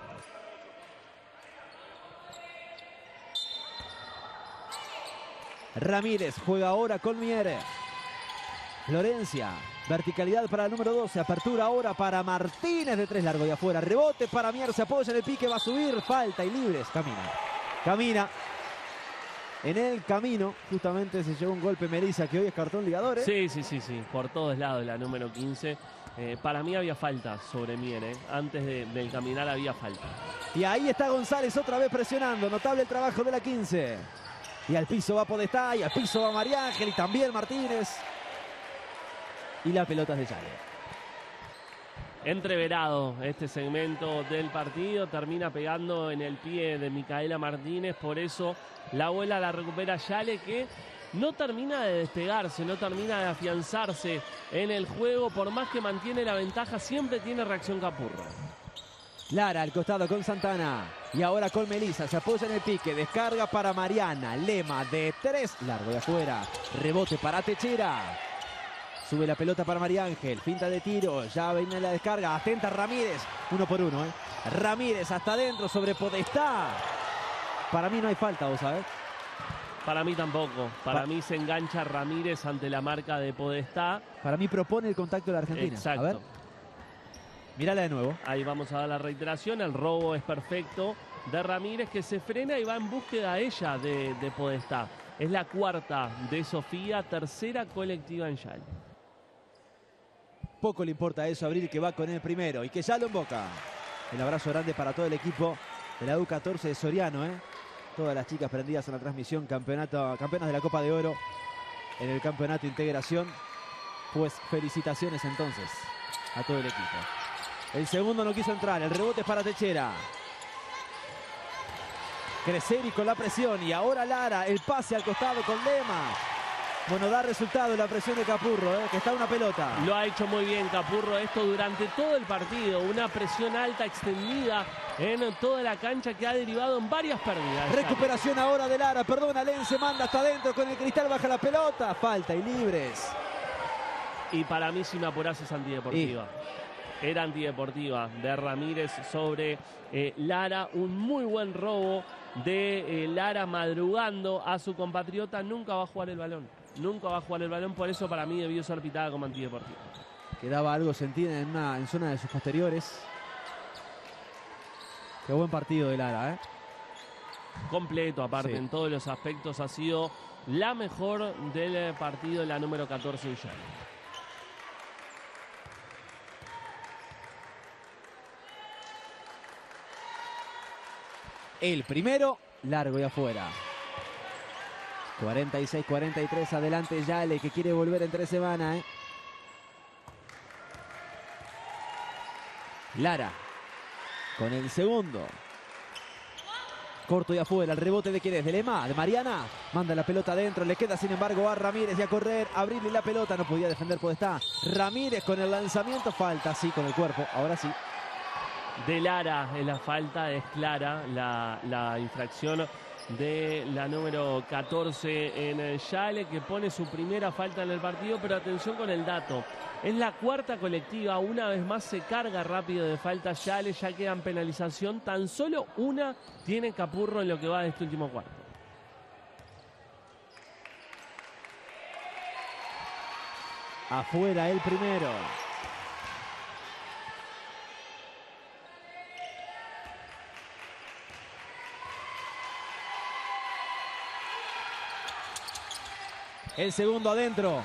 Ramírez juega ahora con Mier. Florencia, verticalidad para el número doce, apertura ahora para Martínez de tres largo y afuera. Rebote para Mier, se apoya en el pique, va a subir, falta y libres, camina. Camina. En el camino, justamente se llevó un golpe Melissa, que hoy es cartón ligador, ¿eh? Sí, sí, sí, sí, por todos lados la número quince. Eh, para mí había falta sobre Mier, ¿eh? Antes de, del caminar había falta. Y ahí está González otra vez presionando, notable el trabajo de la quince. Y al piso va Podestá, y al piso va María Ángel y también Martínez. Y la pelota es de Yale. Entreverado este segmento del partido, termina pegando en el pie de Micaela Martínez, por eso la bola la recupera Yale, que no termina de despegarse, no termina de afianzarse en el juego, por más que mantiene la ventaja, siempre tiene reacción Capurro. Lara al costado con Santana y ahora con Melissa, se apoya en el pique, descarga para Mariana, Lema de tres, largo de afuera, rebote para Techera. Sube la pelota para María Ángel. Finta de tiro. Ya viene la descarga. Atenta Ramírez. Uno por uno. ¿eh? Ramírez hasta adentro sobre Podestá. Para mí no hay falta, ¿vos sabés? Para mí tampoco. Para Pa mí se engancha Ramírez ante la marca de Podestá. Para mí propone el contacto de la Argentina. Exacto. A ver. Mírala de nuevo. Ahí vamos a dar la reiteración. El robo es perfecto de Ramírez, que se frena y va en búsqueda ella de, de Podestá. Es la cuarta de Sofía, tercera colectiva en Yale. Poco le importa eso a Abril, que va con el primero y que ya lo emboca. El abrazo grande para todo el equipo de la U catorce de Soriano. ¿eh? Todas las chicas prendidas en la transmisión. Campeonato, campeonas de la Copa de Oro en el campeonato Integración. Pues felicitaciones entonces a todo el equipo. El segundo no quiso entrar. El rebote es para Techera. Creseri con la presión. Y ahora Lara. El pase al costado con Lema. Bueno, da resultado la presión de Capurro, ¿eh? que está una pelota. Lo ha hecho muy bien Capurro esto durante todo el partido. Una presión alta extendida en toda la cancha que ha derivado en varias pérdidas. Recuperación ahora de Lara. Perdona, Len se manda hasta adentro con el cristal. Baja la pelota. Falta y libres. Y para mí, si me apurás, es antideportiva. Y... Era antideportiva de Ramírez sobre eh, Lara. Un muy buen robo de eh, Lara madrugando a su compatriota. Nunca va a jugar el balón. Nunca va a jugar el balón. Por eso para mí debió ser pitada como antideportiva. Quedaba algo sentida en, una, en zona de sus posteriores. Qué buen partido de Lara, ¿eh? Completo, aparte, sí. En todos los aspectos ha sido la mejor del partido, la número catorce en Yale. El primero, largo y afuera. cuarenta y seis cuarenta y tres, adelante Yale, que quiere volver en tres semanas. ¿eh? Lara, con el segundo. Corto y afuera, el rebote de quién es, de Lema, de Mariana. Manda la pelota adentro, le queda sin embargo a Ramírez y a correr, abrirle la pelota, no podía defender, Podestá. Ramírez con el lanzamiento, falta, sí, con el cuerpo, ahora sí. De Lara en la falta, es clara la, la infracción de la número catorce en Yale, que pone su primera falta en el partido, pero atención con el dato. Es la cuarta colectiva, una vez más se carga rápido de falta Yale, ya queda en penalización, tan solo una tiene Capurro en lo que va de este último cuarto. Afuera el primero. El segundo adentro.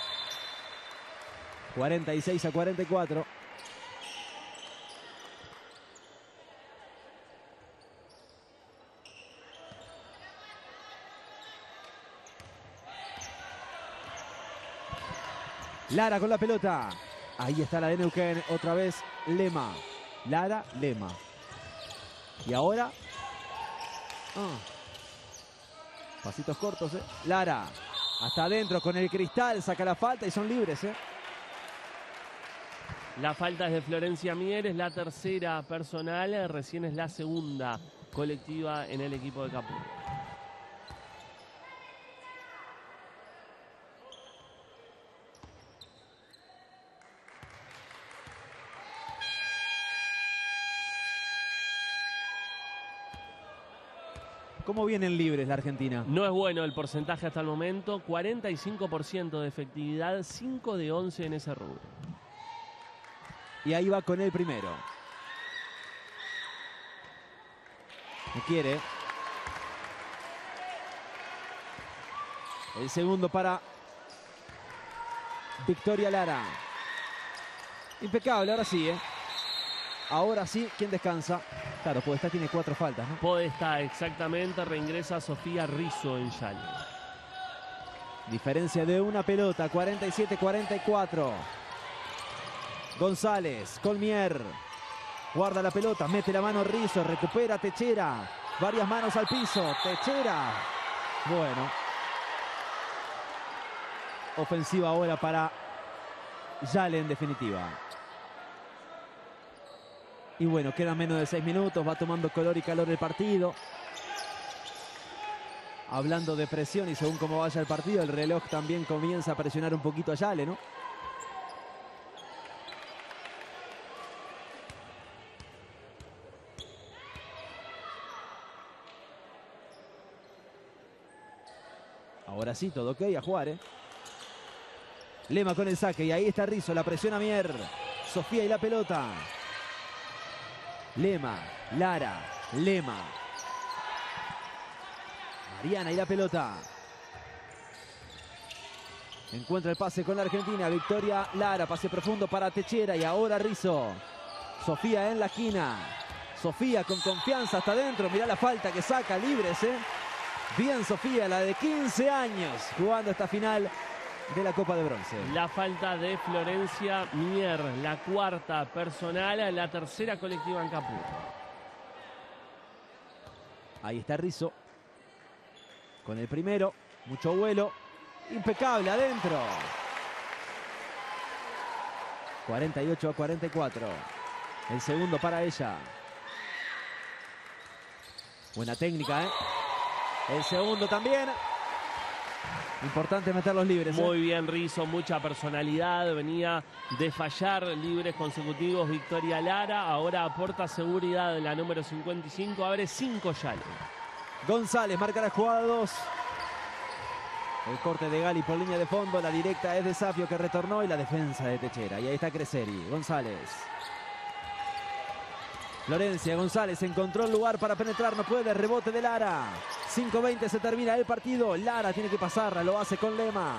cuarenta y seis a cuarenta y cuatro. Lara con la pelota. Ahí está la de Neuquén. Otra vez Lema. Lara, Lema. Y ahora... Oh. Pasitos cortos, ¿eh? Lara. Hasta adentro con el cristal. Saca la falta y son libres, ¿eh? La falta es de Florencia Mieres, la tercera personal. Recién es la segunda colectiva en el equipo de Capurro. ¿Cómo vienen libres la Argentina? No es bueno el porcentaje hasta el momento. cuarenta y cinco por ciento de efectividad, cinco de once en ese rubro. Y ahí va con el primero. No quiere. El segundo para Victoria Lara. Impecable, ahora sí, ¿eh? Ahora sí, ¿quién descansa? Claro, Podestá tiene cuatro faltas, ¿no? Podestá, exactamente, reingresa Sofía Rizzo en Yale. Diferencia de una pelota, cuarenta y siete cuarenta y cuatro. González, Colmier. Guarda la pelota, mete la mano Rizzo, recupera Techera. Varias manos al piso, Techera. Bueno. Ofensiva ahora para Yale en definitiva. Y bueno, quedan menos de seis minutos, va tomando color y calor el partido. Hablando de presión y según cómo vaya el partido, el reloj también comienza a presionar un poquito a Yale, ¿no? Ahora sí, todo ok, a jugar, ¿eh? Lema con el saque y ahí está Rizzo, la presiona Mier. Sofía y la pelota. Lema, Lara, Lema. Mariana y la pelota. Encuentra el pase con la Argentina. Victoria Lara, pase profundo para Techera y ahora Rizzo. Sofía en la esquina. Sofía con confianza hasta adentro. Mirá la falta que saca, libres, ¿eh? Bien Sofía, la de quince años, jugando esta final de la Copa de Bronce. La falta de Florencia Mier, la cuarta personal, la tercera colectiva en Capurro. Ahí está Rizzo. Con el primero, mucho vuelo. Impecable adentro. cuarenta y ocho a cuarenta y cuatro. El segundo para ella. Buena técnica, ¿eh? El segundo también. Importante meter los libres. Muy ¿eh? bien Rizzo, mucha personalidad. Venía de fallar libres consecutivos Victoria Lara. Ahora aporta seguridad en la número cincuenta y cinco. Abre cinco Yale. González marca la jugada dos. El corte de Gali por línea de fondo. La directa es de Sapio que retornó y la defensa de Techera. Y ahí está Creseri. González. Florencia González encontró el lugar para penetrar. No puede. Rebote de Lara. cinco veinte se termina el partido. Lara tiene que pasarla. Lo hace con Lema.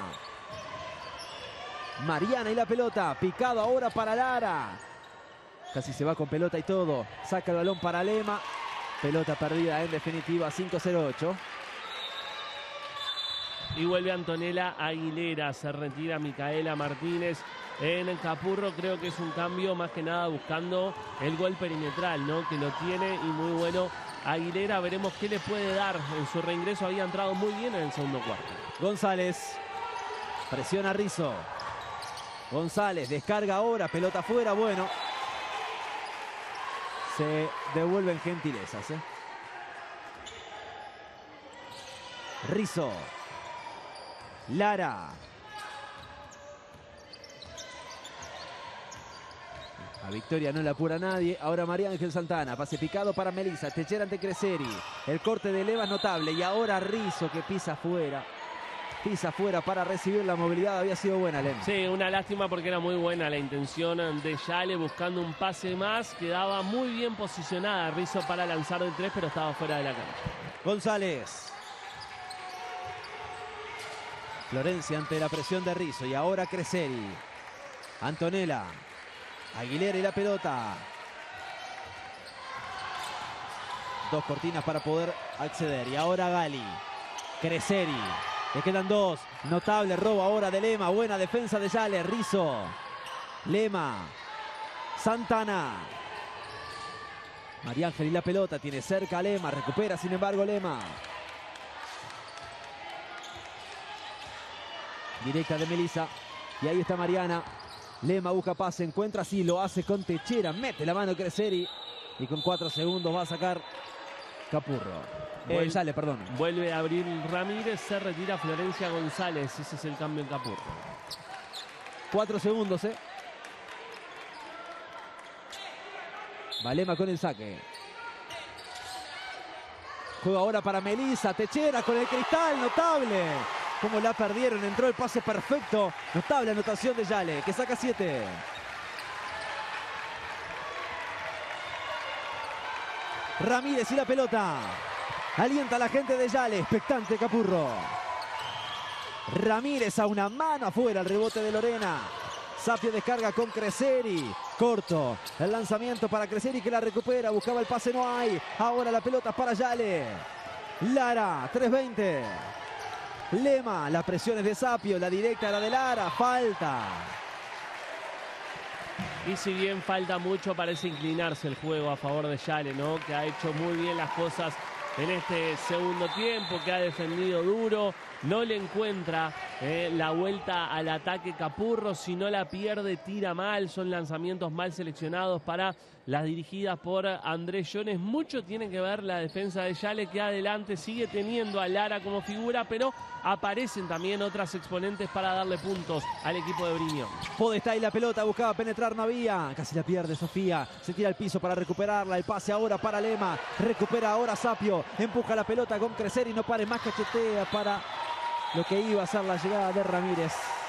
Mariana y la pelota. Picado ahora para Lara. Casi se va con pelota y todo. Saca el balón para Lema. Pelota perdida en definitiva. cinco cero ocho. Y vuelve Antonella Aguilera, se retira Micaela Martínez en Capurro. Creo que es un cambio más que nada buscando el gol perimetral, ¿no? Que lo tiene y muy bueno Aguilera. Veremos qué le puede dar. En su reingreso había entrado muy bien en el segundo cuarto. González presiona a Rizzo. González descarga ahora, pelota afuera, bueno. Se devuelven gentilezas, ¿eh? Rizzo. Lara. A Victoria no le apura nadie. Ahora María Ángel Santana. Pase picado para Melissa. Techera ante Creseri. El corte de Leva es notable. Y ahora Rizzo que pisa afuera. Pisa afuera para recibir la movilidad. Había sido buena, Lem. Sí, una lástima porque era muy buena la intención de Yale buscando un pase más. Quedaba muy bien posicionada Rizzo para lanzar del tres, pero estaba fuera de la cancha. González. Florencia ante la presión de Rizzo. Y ahora Creseri. Antonella. Aguilera y la pelota. Dos cortinas para poder acceder. Y ahora Gali. Creseri. Le quedan dos. Notable robo ahora de Lema. Buena defensa de Yale. Rizzo. Lema. Santana. María Ángel y la pelota. Tiene cerca a Lema. Recupera sin embargo Lema. Directa de Melissa. Y ahí está Mariana. Lema busca pase. Encuentra. Sí, lo hace con Techera. Mete la mano Creseri. Y con cuatro segundos va a sacar Capurro. Eh, Yale, perdón. Vuelve a abrir Ramírez. Se retira Florencia González. Ese es el cambio en Capurro. Cuatro segundos, ¿eh? Valema con el saque. Juega ahora para Melissa. Techera con el cristal. Notable. Como la perdieron. Entró el pase perfecto. Notable anotación de Yale. Que saca siete. Ramírez y la pelota. Alienta a la gente de Yale. Expectante Capurro. Ramírez a una mano afuera. El rebote de Lorena. Sapio descarga con Creseri. Corto. El lanzamiento para Creseri que la recupera. Buscaba el pase. No hay. Ahora la pelota para Yale. Lara. tres veinte. Lema. Las presiones de Sapio. La directa era de Lara. Falta. Y si bien falta mucho, parece inclinarse el juego a favor de Yale, ¿no? Que ha hecho muy bien las cosas en este segundo tiempo, que ha defendido duro. No le encuentra eh, la vuelta al ataque Capurro. Si no la pierde, tira mal. Son lanzamientos mal seleccionados para las dirigidas por Andrés Jones. Mucho tiene que ver la defensa de Yale, que adelante sigue teniendo a Lara como figura, pero aparecen también otras exponentes para darle puntos al equipo de Briño. Podestá ahí la pelota, buscaba penetrar, no había. Casi la pierde Sofía. Se tira al piso para recuperarla. El pase ahora para Lema. Recupera ahora Sapio. Empuja la pelota con Crecer y no pare más, cachetea para lo que iba a ser la llegada de Ramírez.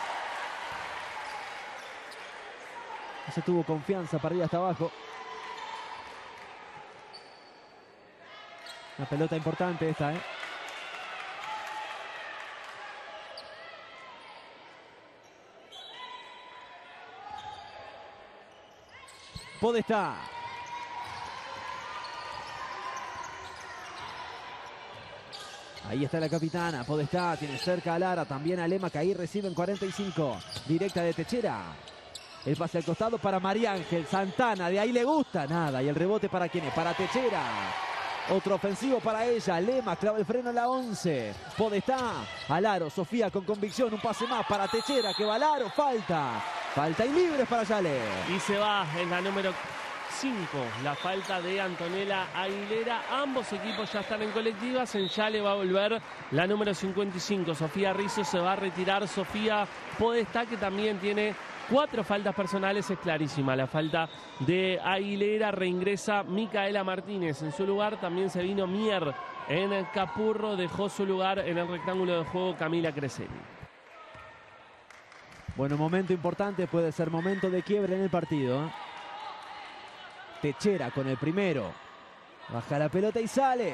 No se tuvo confianza para ir hasta abajo. Una pelota importante esta, ¿eh? Podestá. Ahí está la capitana, Podestá, tiene cerca a Lara, también a Lema, que ahí recibe en cuarenta y cinco. Directa de Techera. El pase al costado para María Ángel Santana, de ahí le gusta, nada. Y el rebote para quién es, para Techera. Otro ofensivo para ella, Lema clava el freno en la once. Podestá, al aro, Sofía con convicción, un pase más para Techera, que va al aro, falta. Falta y libres para Yale. Y se va en la número cinco, la falta de Antonella Aguilera. Ambos equipos ya están en colectivas. En Yale va a volver la número cincuenta y cinco. Sofía Rizzo se va a retirar. Sofía Podestá, que también tiene cuatro faltas personales. Es clarísima la falta de Aguilera. Reingresa Micaela Martínez. En su lugar también se vino Mier en Capurro. Dejó su lugar en el rectángulo de juego Camila Creseri. Bueno, momento importante, puede ser momento de quiebre en el partido, ¿eh? Techera con el primero. Baja la pelota y sale.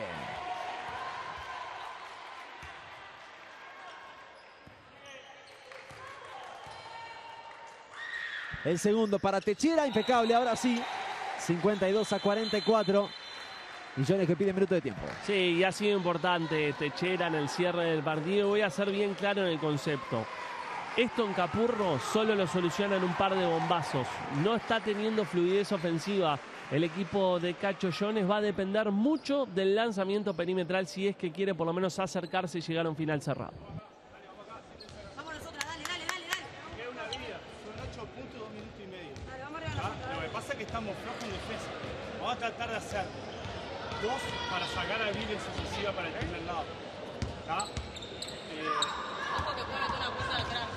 El segundo para Techera, impecable, ahora sí. cincuenta y dos a cuarenta y cuatro. Millones que piden minuto de tiempo. Sí, y ha sido importante Techera en el cierre del partido. Voy a ser bien claro en el concepto. Esto en Capurro solo lo solucionan un par de bombazos. No está teniendo fluidez ofensiva. El equipo de Cacho Jones va a depender mucho del lanzamiento perimetral si es que quiere por lo menos acercarse y llegar a un final cerrado. Vamos nosotras, dale, dale, dale, dale. Queda una vida, son ocho puntos, dos minutos y medio. Dale, vamos arriba ¿Ah? nosotras. Lo que pasa es que estamos flojos en defensa. Vamos a tratar de hacer dos para sacar a Bill en sucesiva para el primer lado. ¿Ah? Eh, Ojo que puede meter una puerta de atrás.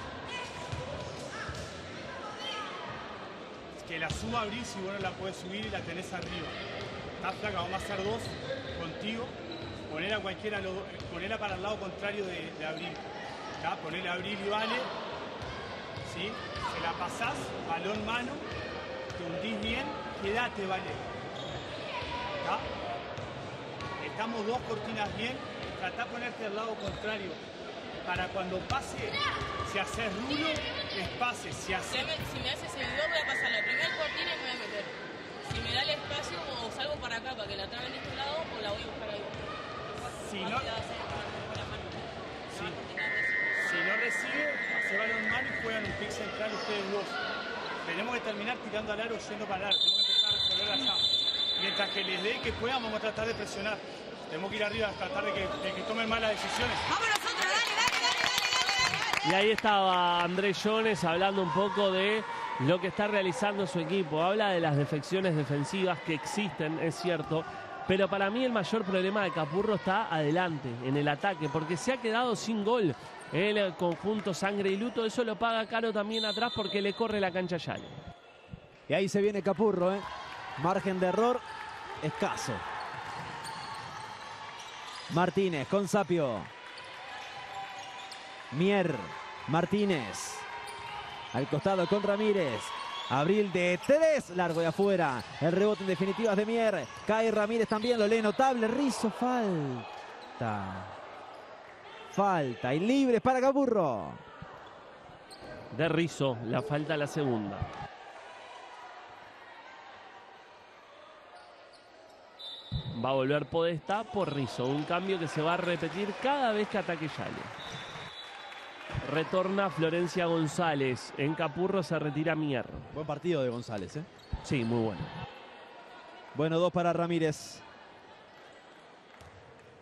que la suba a abrir si vos no la podés subir y la tenés arriba. Está flaca, vamos a hacer dos contigo. Ponela cualquiera, ponela para el lado contrario de, de Abril. ¿Tá? Ponela a Abril y Vale. ¿Sí? Se la pasás, balón mano, te hundís bien, quedate, Vale. ¿Tá? Estamos dos cortinas bien, tratá de ponerte al lado contrario. Para cuando pase, si haces rulo, es pase. Si, haces... Si me, si me hace seguidor voy a pasar la primera cortina y me voy a meter. Si me da el espacio o salgo para acá para que la traben de este lado o la voy a buscar ahí. Si no, si, si no recibe, hace balón mano y juegan un pick central ustedes dos. Tenemos que terminar tirando al aro, yendo para el aro. Tenemos que empezar a resolver allá. Mientras que les dé que puedan, vamos a tratar de presionar. Tenemos que ir arriba, tratar de que, de que tomen malas decisiones. ¡Vamos nosotros! ¡Dale, dale, dale, dale, dale, dale! Y ahí estaba Andrés Jones hablando un poco de lo que está realizando su equipo. Habla de las defecciones defensivas que existen, es cierto. Pero para mí el mayor problema de Capurro está adelante, en el ataque, porque se ha quedado sin gol el conjunto Sangre y Luto. Eso lo paga caro también atrás porque le corre la cancha a Yale. Y ahí se viene Capurro, ¿eh? Margen de error escaso. Martínez con Sapio. Mier. Martínez. Al costado con Ramírez. Abril de tres. Largo de afuera. El rebote en definitiva es de Mier. Cae Ramírez también. Lo lee notable. Rizzo. Falta. Falta. Y libre para Capurro. De Rizzo. La falta la segunda. Va a volver Podestá por Rizzo. Un cambio que se va a repetir cada vez que ataque Yale. Retorna Florencia González. En Capurro se retira Mier. Buen partido de González, ¿eh? Sí, muy bueno. Bueno, dos para Ramírez.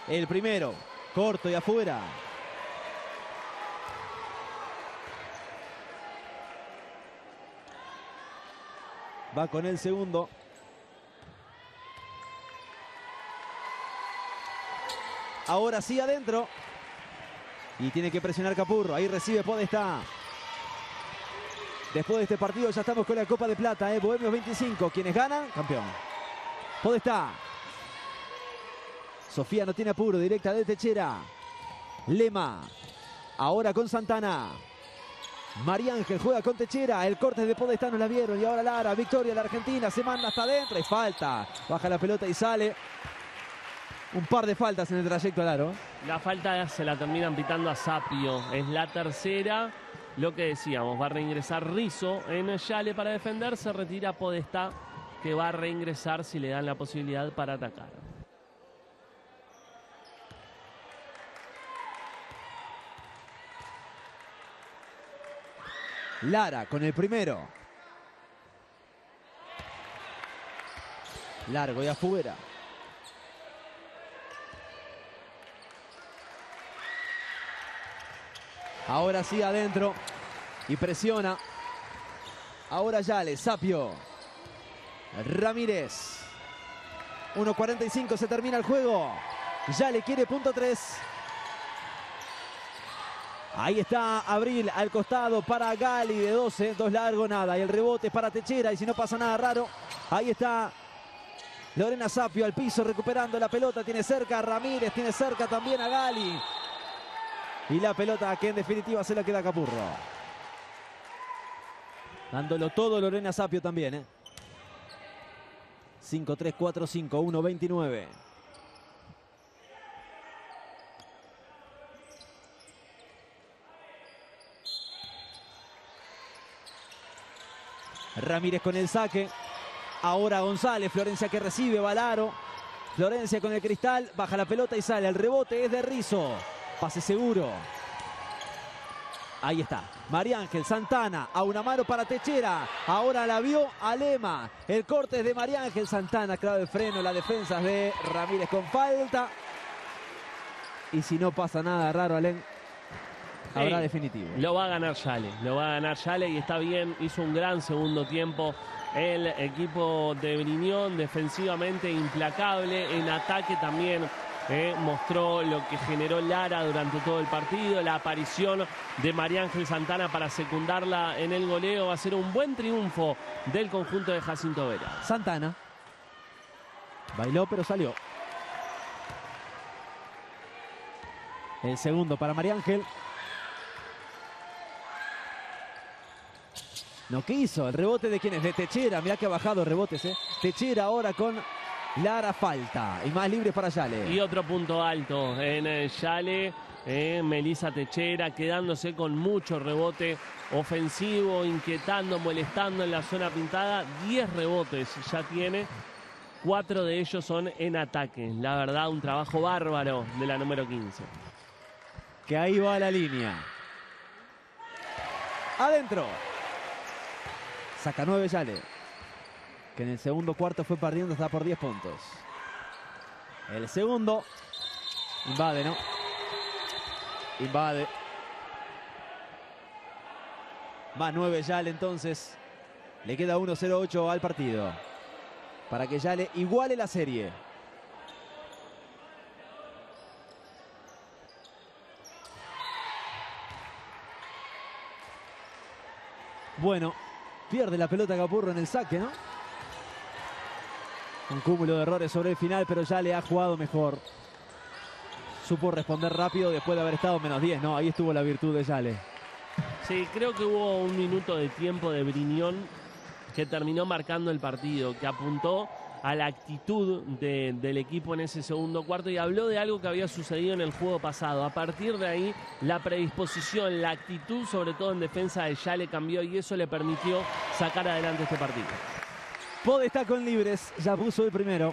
El primero, corto y afuera. Va con el segundo. Ahora sí adentro. Y tiene que presionar Capurro. Ahí recibe Podestá. Después de este partido ya estamos con la Copa de Plata. ¿eh? Bohemios veinticinco. Quienes ganan, campeón. Podestá. Sofía no tiene apuro. Directa de Techera. Lema. Ahora con Santana. María Ángel juega con Techera. El corte de Podestá no la vieron. Y ahora Lara. Victoria la Argentina. Se manda hasta adentro. Y falta. Baja la pelota y sale. Un par de faltas en el trayecto al aro. La falta se la terminan pitando a Sapio. Es la tercera. Lo que decíamos, va a reingresar Rizzo en Yale para defender. Se retira Podestá, que va a reingresar si le dan la posibilidad para atacar. Lara con el primero. Largo y afuera. Ahora sí adentro. Y presiona. Ahora Yale, Sapio. Ramírez. uno cuarenta y cinco se termina el juego. Yale quiere punto tres. Ahí está Abril al costado para Gali de doce. Dos largo, nada. Y el rebote es para Techera. Y si no pasa nada raro, ahí está Lorena Sapio al piso recuperando la pelota. Tiene cerca a Ramírez. Tiene cerca también a Gali. Y la pelota que en definitiva se la queda a Capurro. Dándolo todo Lorena Sapio también. ¿eh? cinco tres cuatro cinco uno veintinueve. Ramírez con el saque. Ahora González. Florencia que recibe. Valaro. Florencia con el cristal. Baja la pelota y sale. El rebote es de Rizzo. Pase seguro. Ahí está. María Ángel Santana. A una mano para Techera. Ahora la vio Alema. El corte es de María Ángel Santana. Claro de freno. La defensa es de Ramírez con falta. Y si no pasa nada raro, Alén, habrá Sí, definitivo. Lo va a ganar Yale. Lo va a ganar Yale y está bien. Hizo un gran segundo tiempo. El equipo de Briñón defensivamente implacable. En ataque también. Eh, mostró lo que generó Lara durante todo el partido. La aparición de María Ángel Santana para secundarla en el goleo va a ser un buen triunfo del conjunto de Jacinto Vera. Santana. Bailó pero salió. El segundo para María Ángel. No quiso. El rebote de quién es, de Techera. Mirá que ha bajado rebotes. Eh. Techera ahora con Lara, falta. Y más libre para Yale. Y otro punto alto en eh, Yale. Eh, Melissa Techera quedándose con mucho rebote ofensivo, inquietando, molestando en la zona pintada. diez rebotes ya tiene. Cuatro de ellos son en ataque. La verdad, un trabajo bárbaro de la número quince. Que ahí va la línea. Adentro. Saca nueve Yale. Que en el segundo cuarto fue perdiendo, está por diez puntos. El segundo. Invade, ¿no? Invade. Más nueve Yale entonces. Le queda uno cero ocho al partido. Para que Yale iguale la serie. Bueno, pierde la pelota Capurro en el saque, ¿no? Un cúmulo de errores sobre el final, pero ya le ha jugado mejor. Supo responder rápido después de haber estado menos diez, ¿no? Ahí estuvo la virtud de Yale. Sí, creo que hubo un minuto de tiempo de Briñón que terminó marcando el partido, que apuntó a la actitud de, del equipo en ese segundo cuarto y habló de algo que había sucedido en el juego pasado. A partir de ahí, la predisposición, la actitud, sobre todo en defensa de Yale, cambió y eso le permitió sacar adelante este partido. Podestá con libres, ya puso el primero.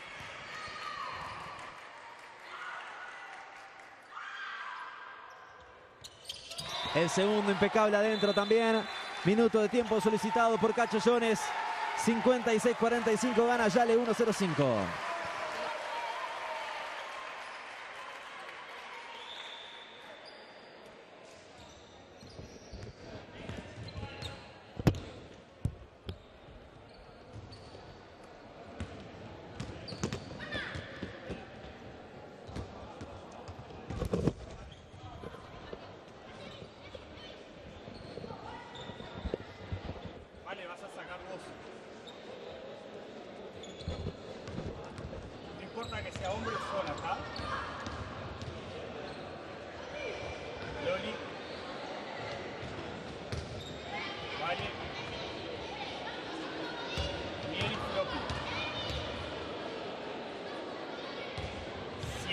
El segundo impecable adentro también. Minuto de tiempo solicitado por Cacho Jones. cincuenta y seis cuarenta y cinco, gana Yale uno cero cinco.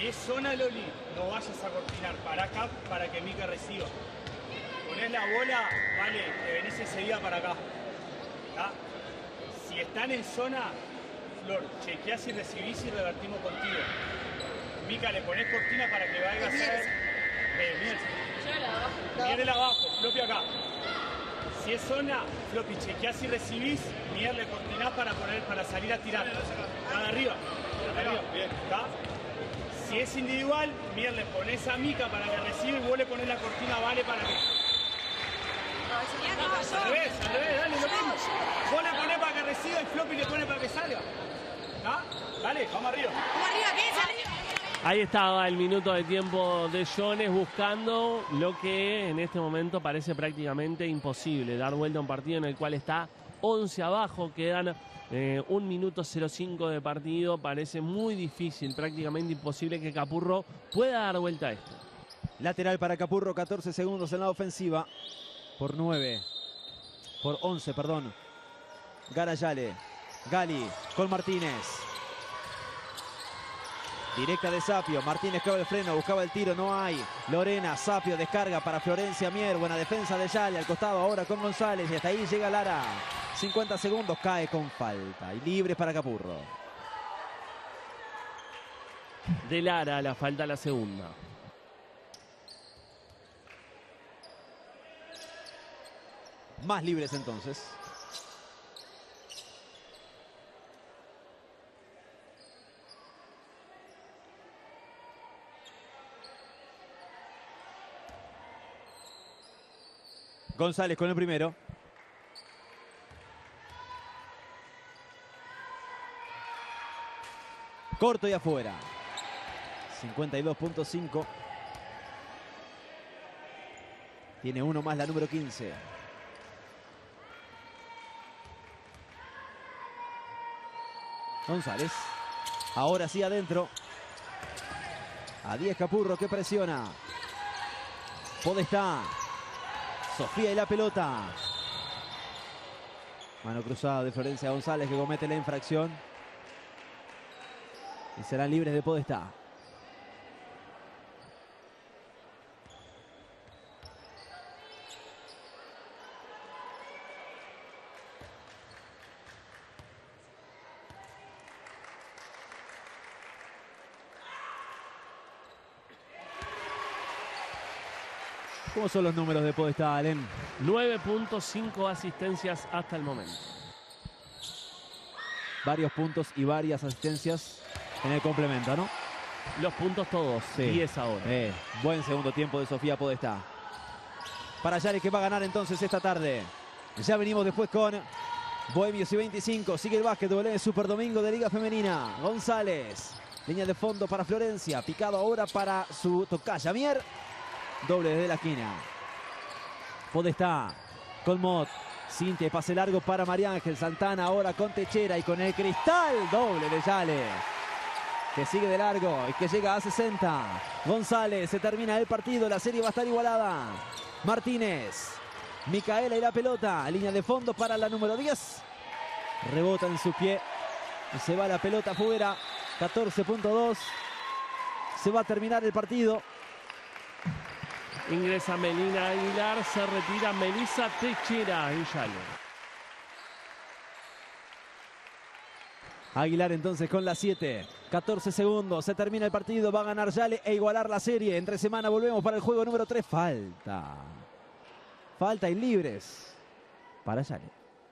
Si es zona, Loli, no vayas a cortinar. Para acá para que Mika reciba. Ponés la bola, vale, te venís enseguida para acá. ¿Tá? Si están en zona, Flor, chequeás si recibís y revertimos contigo. Mika, le ponés cortina para que vaya a hacer... Eh, Mierda. Mierda abajo, Floppy acá. Si es zona, Floppy, chequeás si recibís, Mierda le cortinás para, poner, para salir a tirar. Está de arriba. De arriba. Bien. ¿Tá? Si es individual, Mierda le ponés a Mika para que reciba y vos le ponés la cortina, vale, para que... Al revés, al revés, dale, lo mismo. Vos le ponés para que reciba y Floppy le pone para que salga. ¿Ah? Dale, vamos arriba. Vamos arriba, ¿qué es arriba? Ahí estaba el minuto de tiempo de Jones buscando lo que en este momento parece prácticamente imposible. Dar vuelta a un partido en el cual está once abajo, quedan eh, un minuto cero cinco de partido. Parece muy difícil, prácticamente imposible que Capurro pueda dar vuelta a esto. Lateral para Capurro, catorce segundos en la ofensiva. Por nueve, por once, perdón. Garayale, Gali con Martínez. Directa de Sapio, Martínez clava el freno, buscaba el tiro, no hay. Lorena, Sapio descarga para Florencia Mier, buena defensa de Yale, al costado ahora con González y hasta ahí llega Lara. cincuenta segundos, cae con falta y libre para Capurro. De Lara la falta la segunda. Más libres entonces. González con el primero. Corto y afuera. cincuenta y dos punto cinco. Tiene uno más la número quince. González. Ahora sí adentro. A diez Capurro que presiona. Podestá. Sofía y la pelota. Mano cruzada de Florencia González que comete la infracción. Y serán libres de Podestá. ¿Cómo son los números de Podestá, Alén? nueve punto cinco asistencias hasta el momento. Varios puntos y varias asistencias en el complemento, ¿no? Los puntos todos, sí. diez ahora. Eh, buen segundo tiempo de Sofía Podestá. Para Yare que va a ganar entonces esta tarde. Ya venimos después con Bohemios y veinticinco. Sigue el básquetbol en el Super Domingo de Liga Femenina. González. Línea de fondo para Florencia. Picado ahora para su tocaya Mier. Doble desde la esquina. Podestá con Mott. Cintia, pase largo para María Ángel. Santana ahora con Techera y con el cristal. Doble de Yale. Que sigue de largo y que llega a sesenta. González, se termina el partido. La serie va a estar igualada. Martínez. Micaela y la pelota. Línea de fondo para la número diez. Rebota en su pie. Y se va la pelota afuera. catorce punto dos. Se va a terminar el partido. Ingresa Melina Aguilar, se retira Melissa Techera en Yale. Aguilar entonces con la siete. catorce segundos, se termina el partido, va a ganar Yale e igualar la serie. Entre semana volvemos para el juego número tres. Falta. Falta y libres para Yale.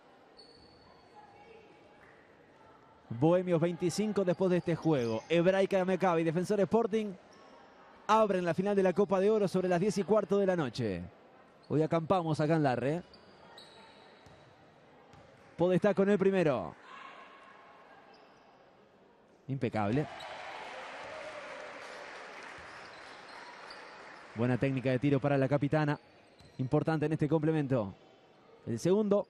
Bohemios veinticinco después de este juego. Hebraica Maccabi, Defensor Sporting. Abren la final de la Copa de Oro sobre las diez y cuarto de la noche. Hoy acampamos acá en Larre. Podestá con el primero. Impecable. Buena técnica de tiro para la capitana. Importante en este complemento. El segundo.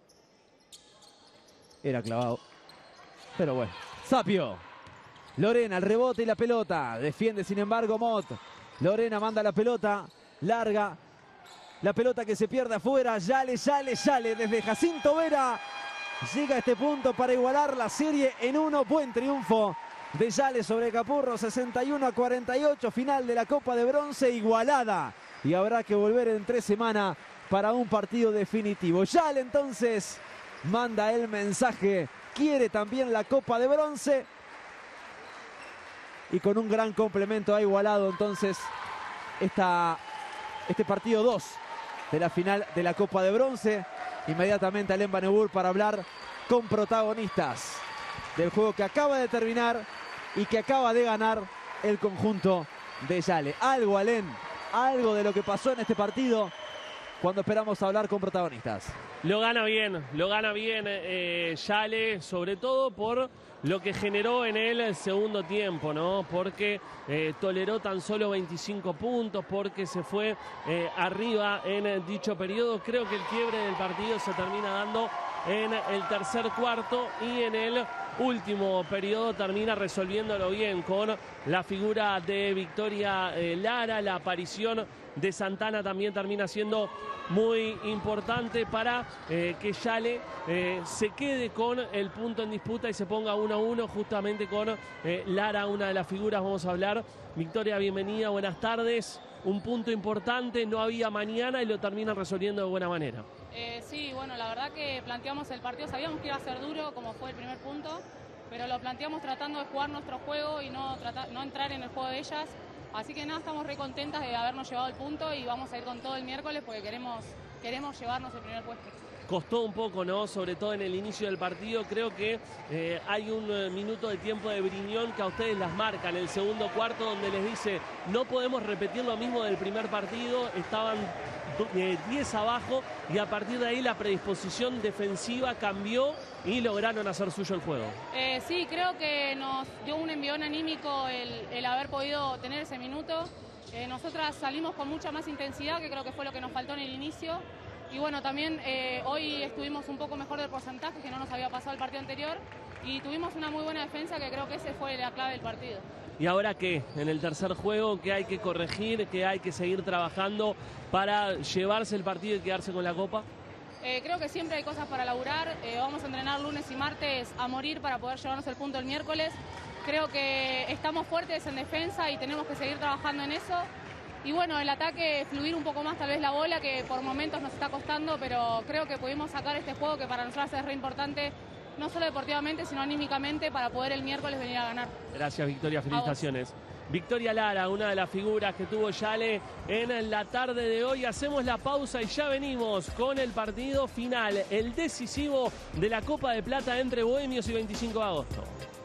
Era clavado. Pero bueno. Sapio. Lorena, el rebote y la pelota. Defiende sin embargo Mott. Lorena manda la pelota. Larga. La pelota que se pierde afuera. Yale, Yale, Yale. Desde Jacinto Vera. Llega a este punto para igualar la serie en uno. Buen triunfo de Yale sobre Capurro, sesenta y uno a cuarenta y ocho, final de la Copa de Bronce igualada. Y habrá que volver en tres semanas para un partido definitivo. Yale entonces manda el mensaje, quiere también la Copa de Bronce. Y con un gran complemento ha igualado entonces esta, este partido dos de la final de la Copa de Bronce. Inmediatamente Alem Banebur para hablar con protagonistas del juego que acaba de terminar y que acaba de ganar el conjunto de Yale. Algo, Alem, algo de lo que pasó en este partido cuando esperamos hablar con protagonistas. Lo gana bien, lo gana bien eh, Yale, sobre todo por lo que generó en el segundo tiempo, ¿no? Porque eh, toleró tan solo veinticinco puntos, porque se fue eh, arriba en dicho periodo. Creo que el quiebre del partido se termina dando en el tercer cuarto y en el último periodo termina resolviéndolo bien con la figura de Victoria eh, Lara. La aparición de Santana también termina siendo muy importante para eh, que Yale eh, se quede con el punto en disputa y se ponga uno a uno justamente con eh, Lara, una de las figuras. Vamos a hablar. Victoria, bienvenida, buenas tardes. Un punto importante, no había mañana y lo terminan resolviendo de buena manera. Eh, sí, bueno, la verdad que planteamos el partido, sabíamos que iba a ser duro como fue el primer punto, pero lo planteamos tratando de jugar nuestro juego y no, tratar, no entrar en el juego de ellas. Así que nada, estamos re contentas de habernos llevado el punto y vamos a ir con todo el miércoles porque queremos, queremos llevarnos el primer puesto. Costó un poco, ¿no? Sobre todo en el inicio del partido. Creo que eh, hay un eh, minuto de tiempo de Briñón que a ustedes las marca en el segundo cuarto, donde les dice no podemos repetir lo mismo del primer partido. Estaban eh, diez abajo y a partir de ahí la predisposición defensiva cambió y lograron hacer suyo el juego. Eh, sí, creo que nos dio un envión anímico el, el haber podido tener ese minuto. Eh, nosotras salimos con mucha más intensidad, que creo que fue lo que nos faltó en el inicio. Y bueno, también eh, hoy estuvimos un poco mejor del porcentaje, que no nos había pasado el partido anterior. Y tuvimos una muy buena defensa, que creo que esa fue la clave del partido. ¿Y ahora qué? En el tercer juego, ¿qué hay que corregir? ¿Qué hay que seguir trabajando para llevarse el partido y quedarse con la copa? Eh, creo que siempre hay cosas para laburar. Eh, vamos a entrenar lunes y martes a morir para poder llevarnos el punto el miércoles. Creo que estamos fuertes en defensa y tenemos que seguir trabajando en eso. Y bueno, el ataque, fluir un poco más tal vez la bola, que por momentos nos está costando, pero creo que pudimos sacar este juego que para nosotros es re importante, no solo deportivamente, sino anímicamente, para poder el miércoles venir a ganar. Gracias, Victoria, felicitaciones. Victoria Lara, una de las figuras que tuvo Yale en la tarde de hoy. Hacemos la pausa y ya venimos con el partido final, el decisivo de la Copa de Plata entre Bohemios y veinticinco de agosto.